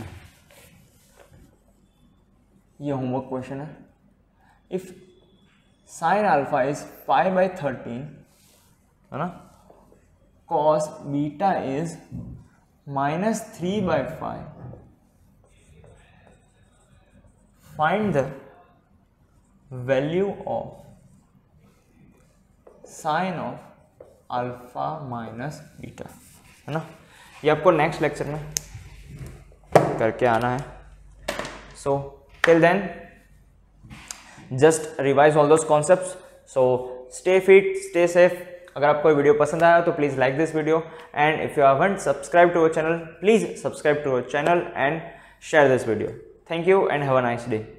ये होमवर्क क्वेश्चन है, if sine alpha is five by thirteen, है ना, cos beta is minus three by five, find the value of sine of alpha minus beta, है ना। ये आपको नेक्स्ट लेक्चर में करके आना है। So till then just revise all those concepts. So stay fit, stay safe. अगर आपको वीडियो पसंद आया तो please like this video, and if you haven't subscribe to our channel, please subscribe to our channel and share this video. Thank you and have a nice day.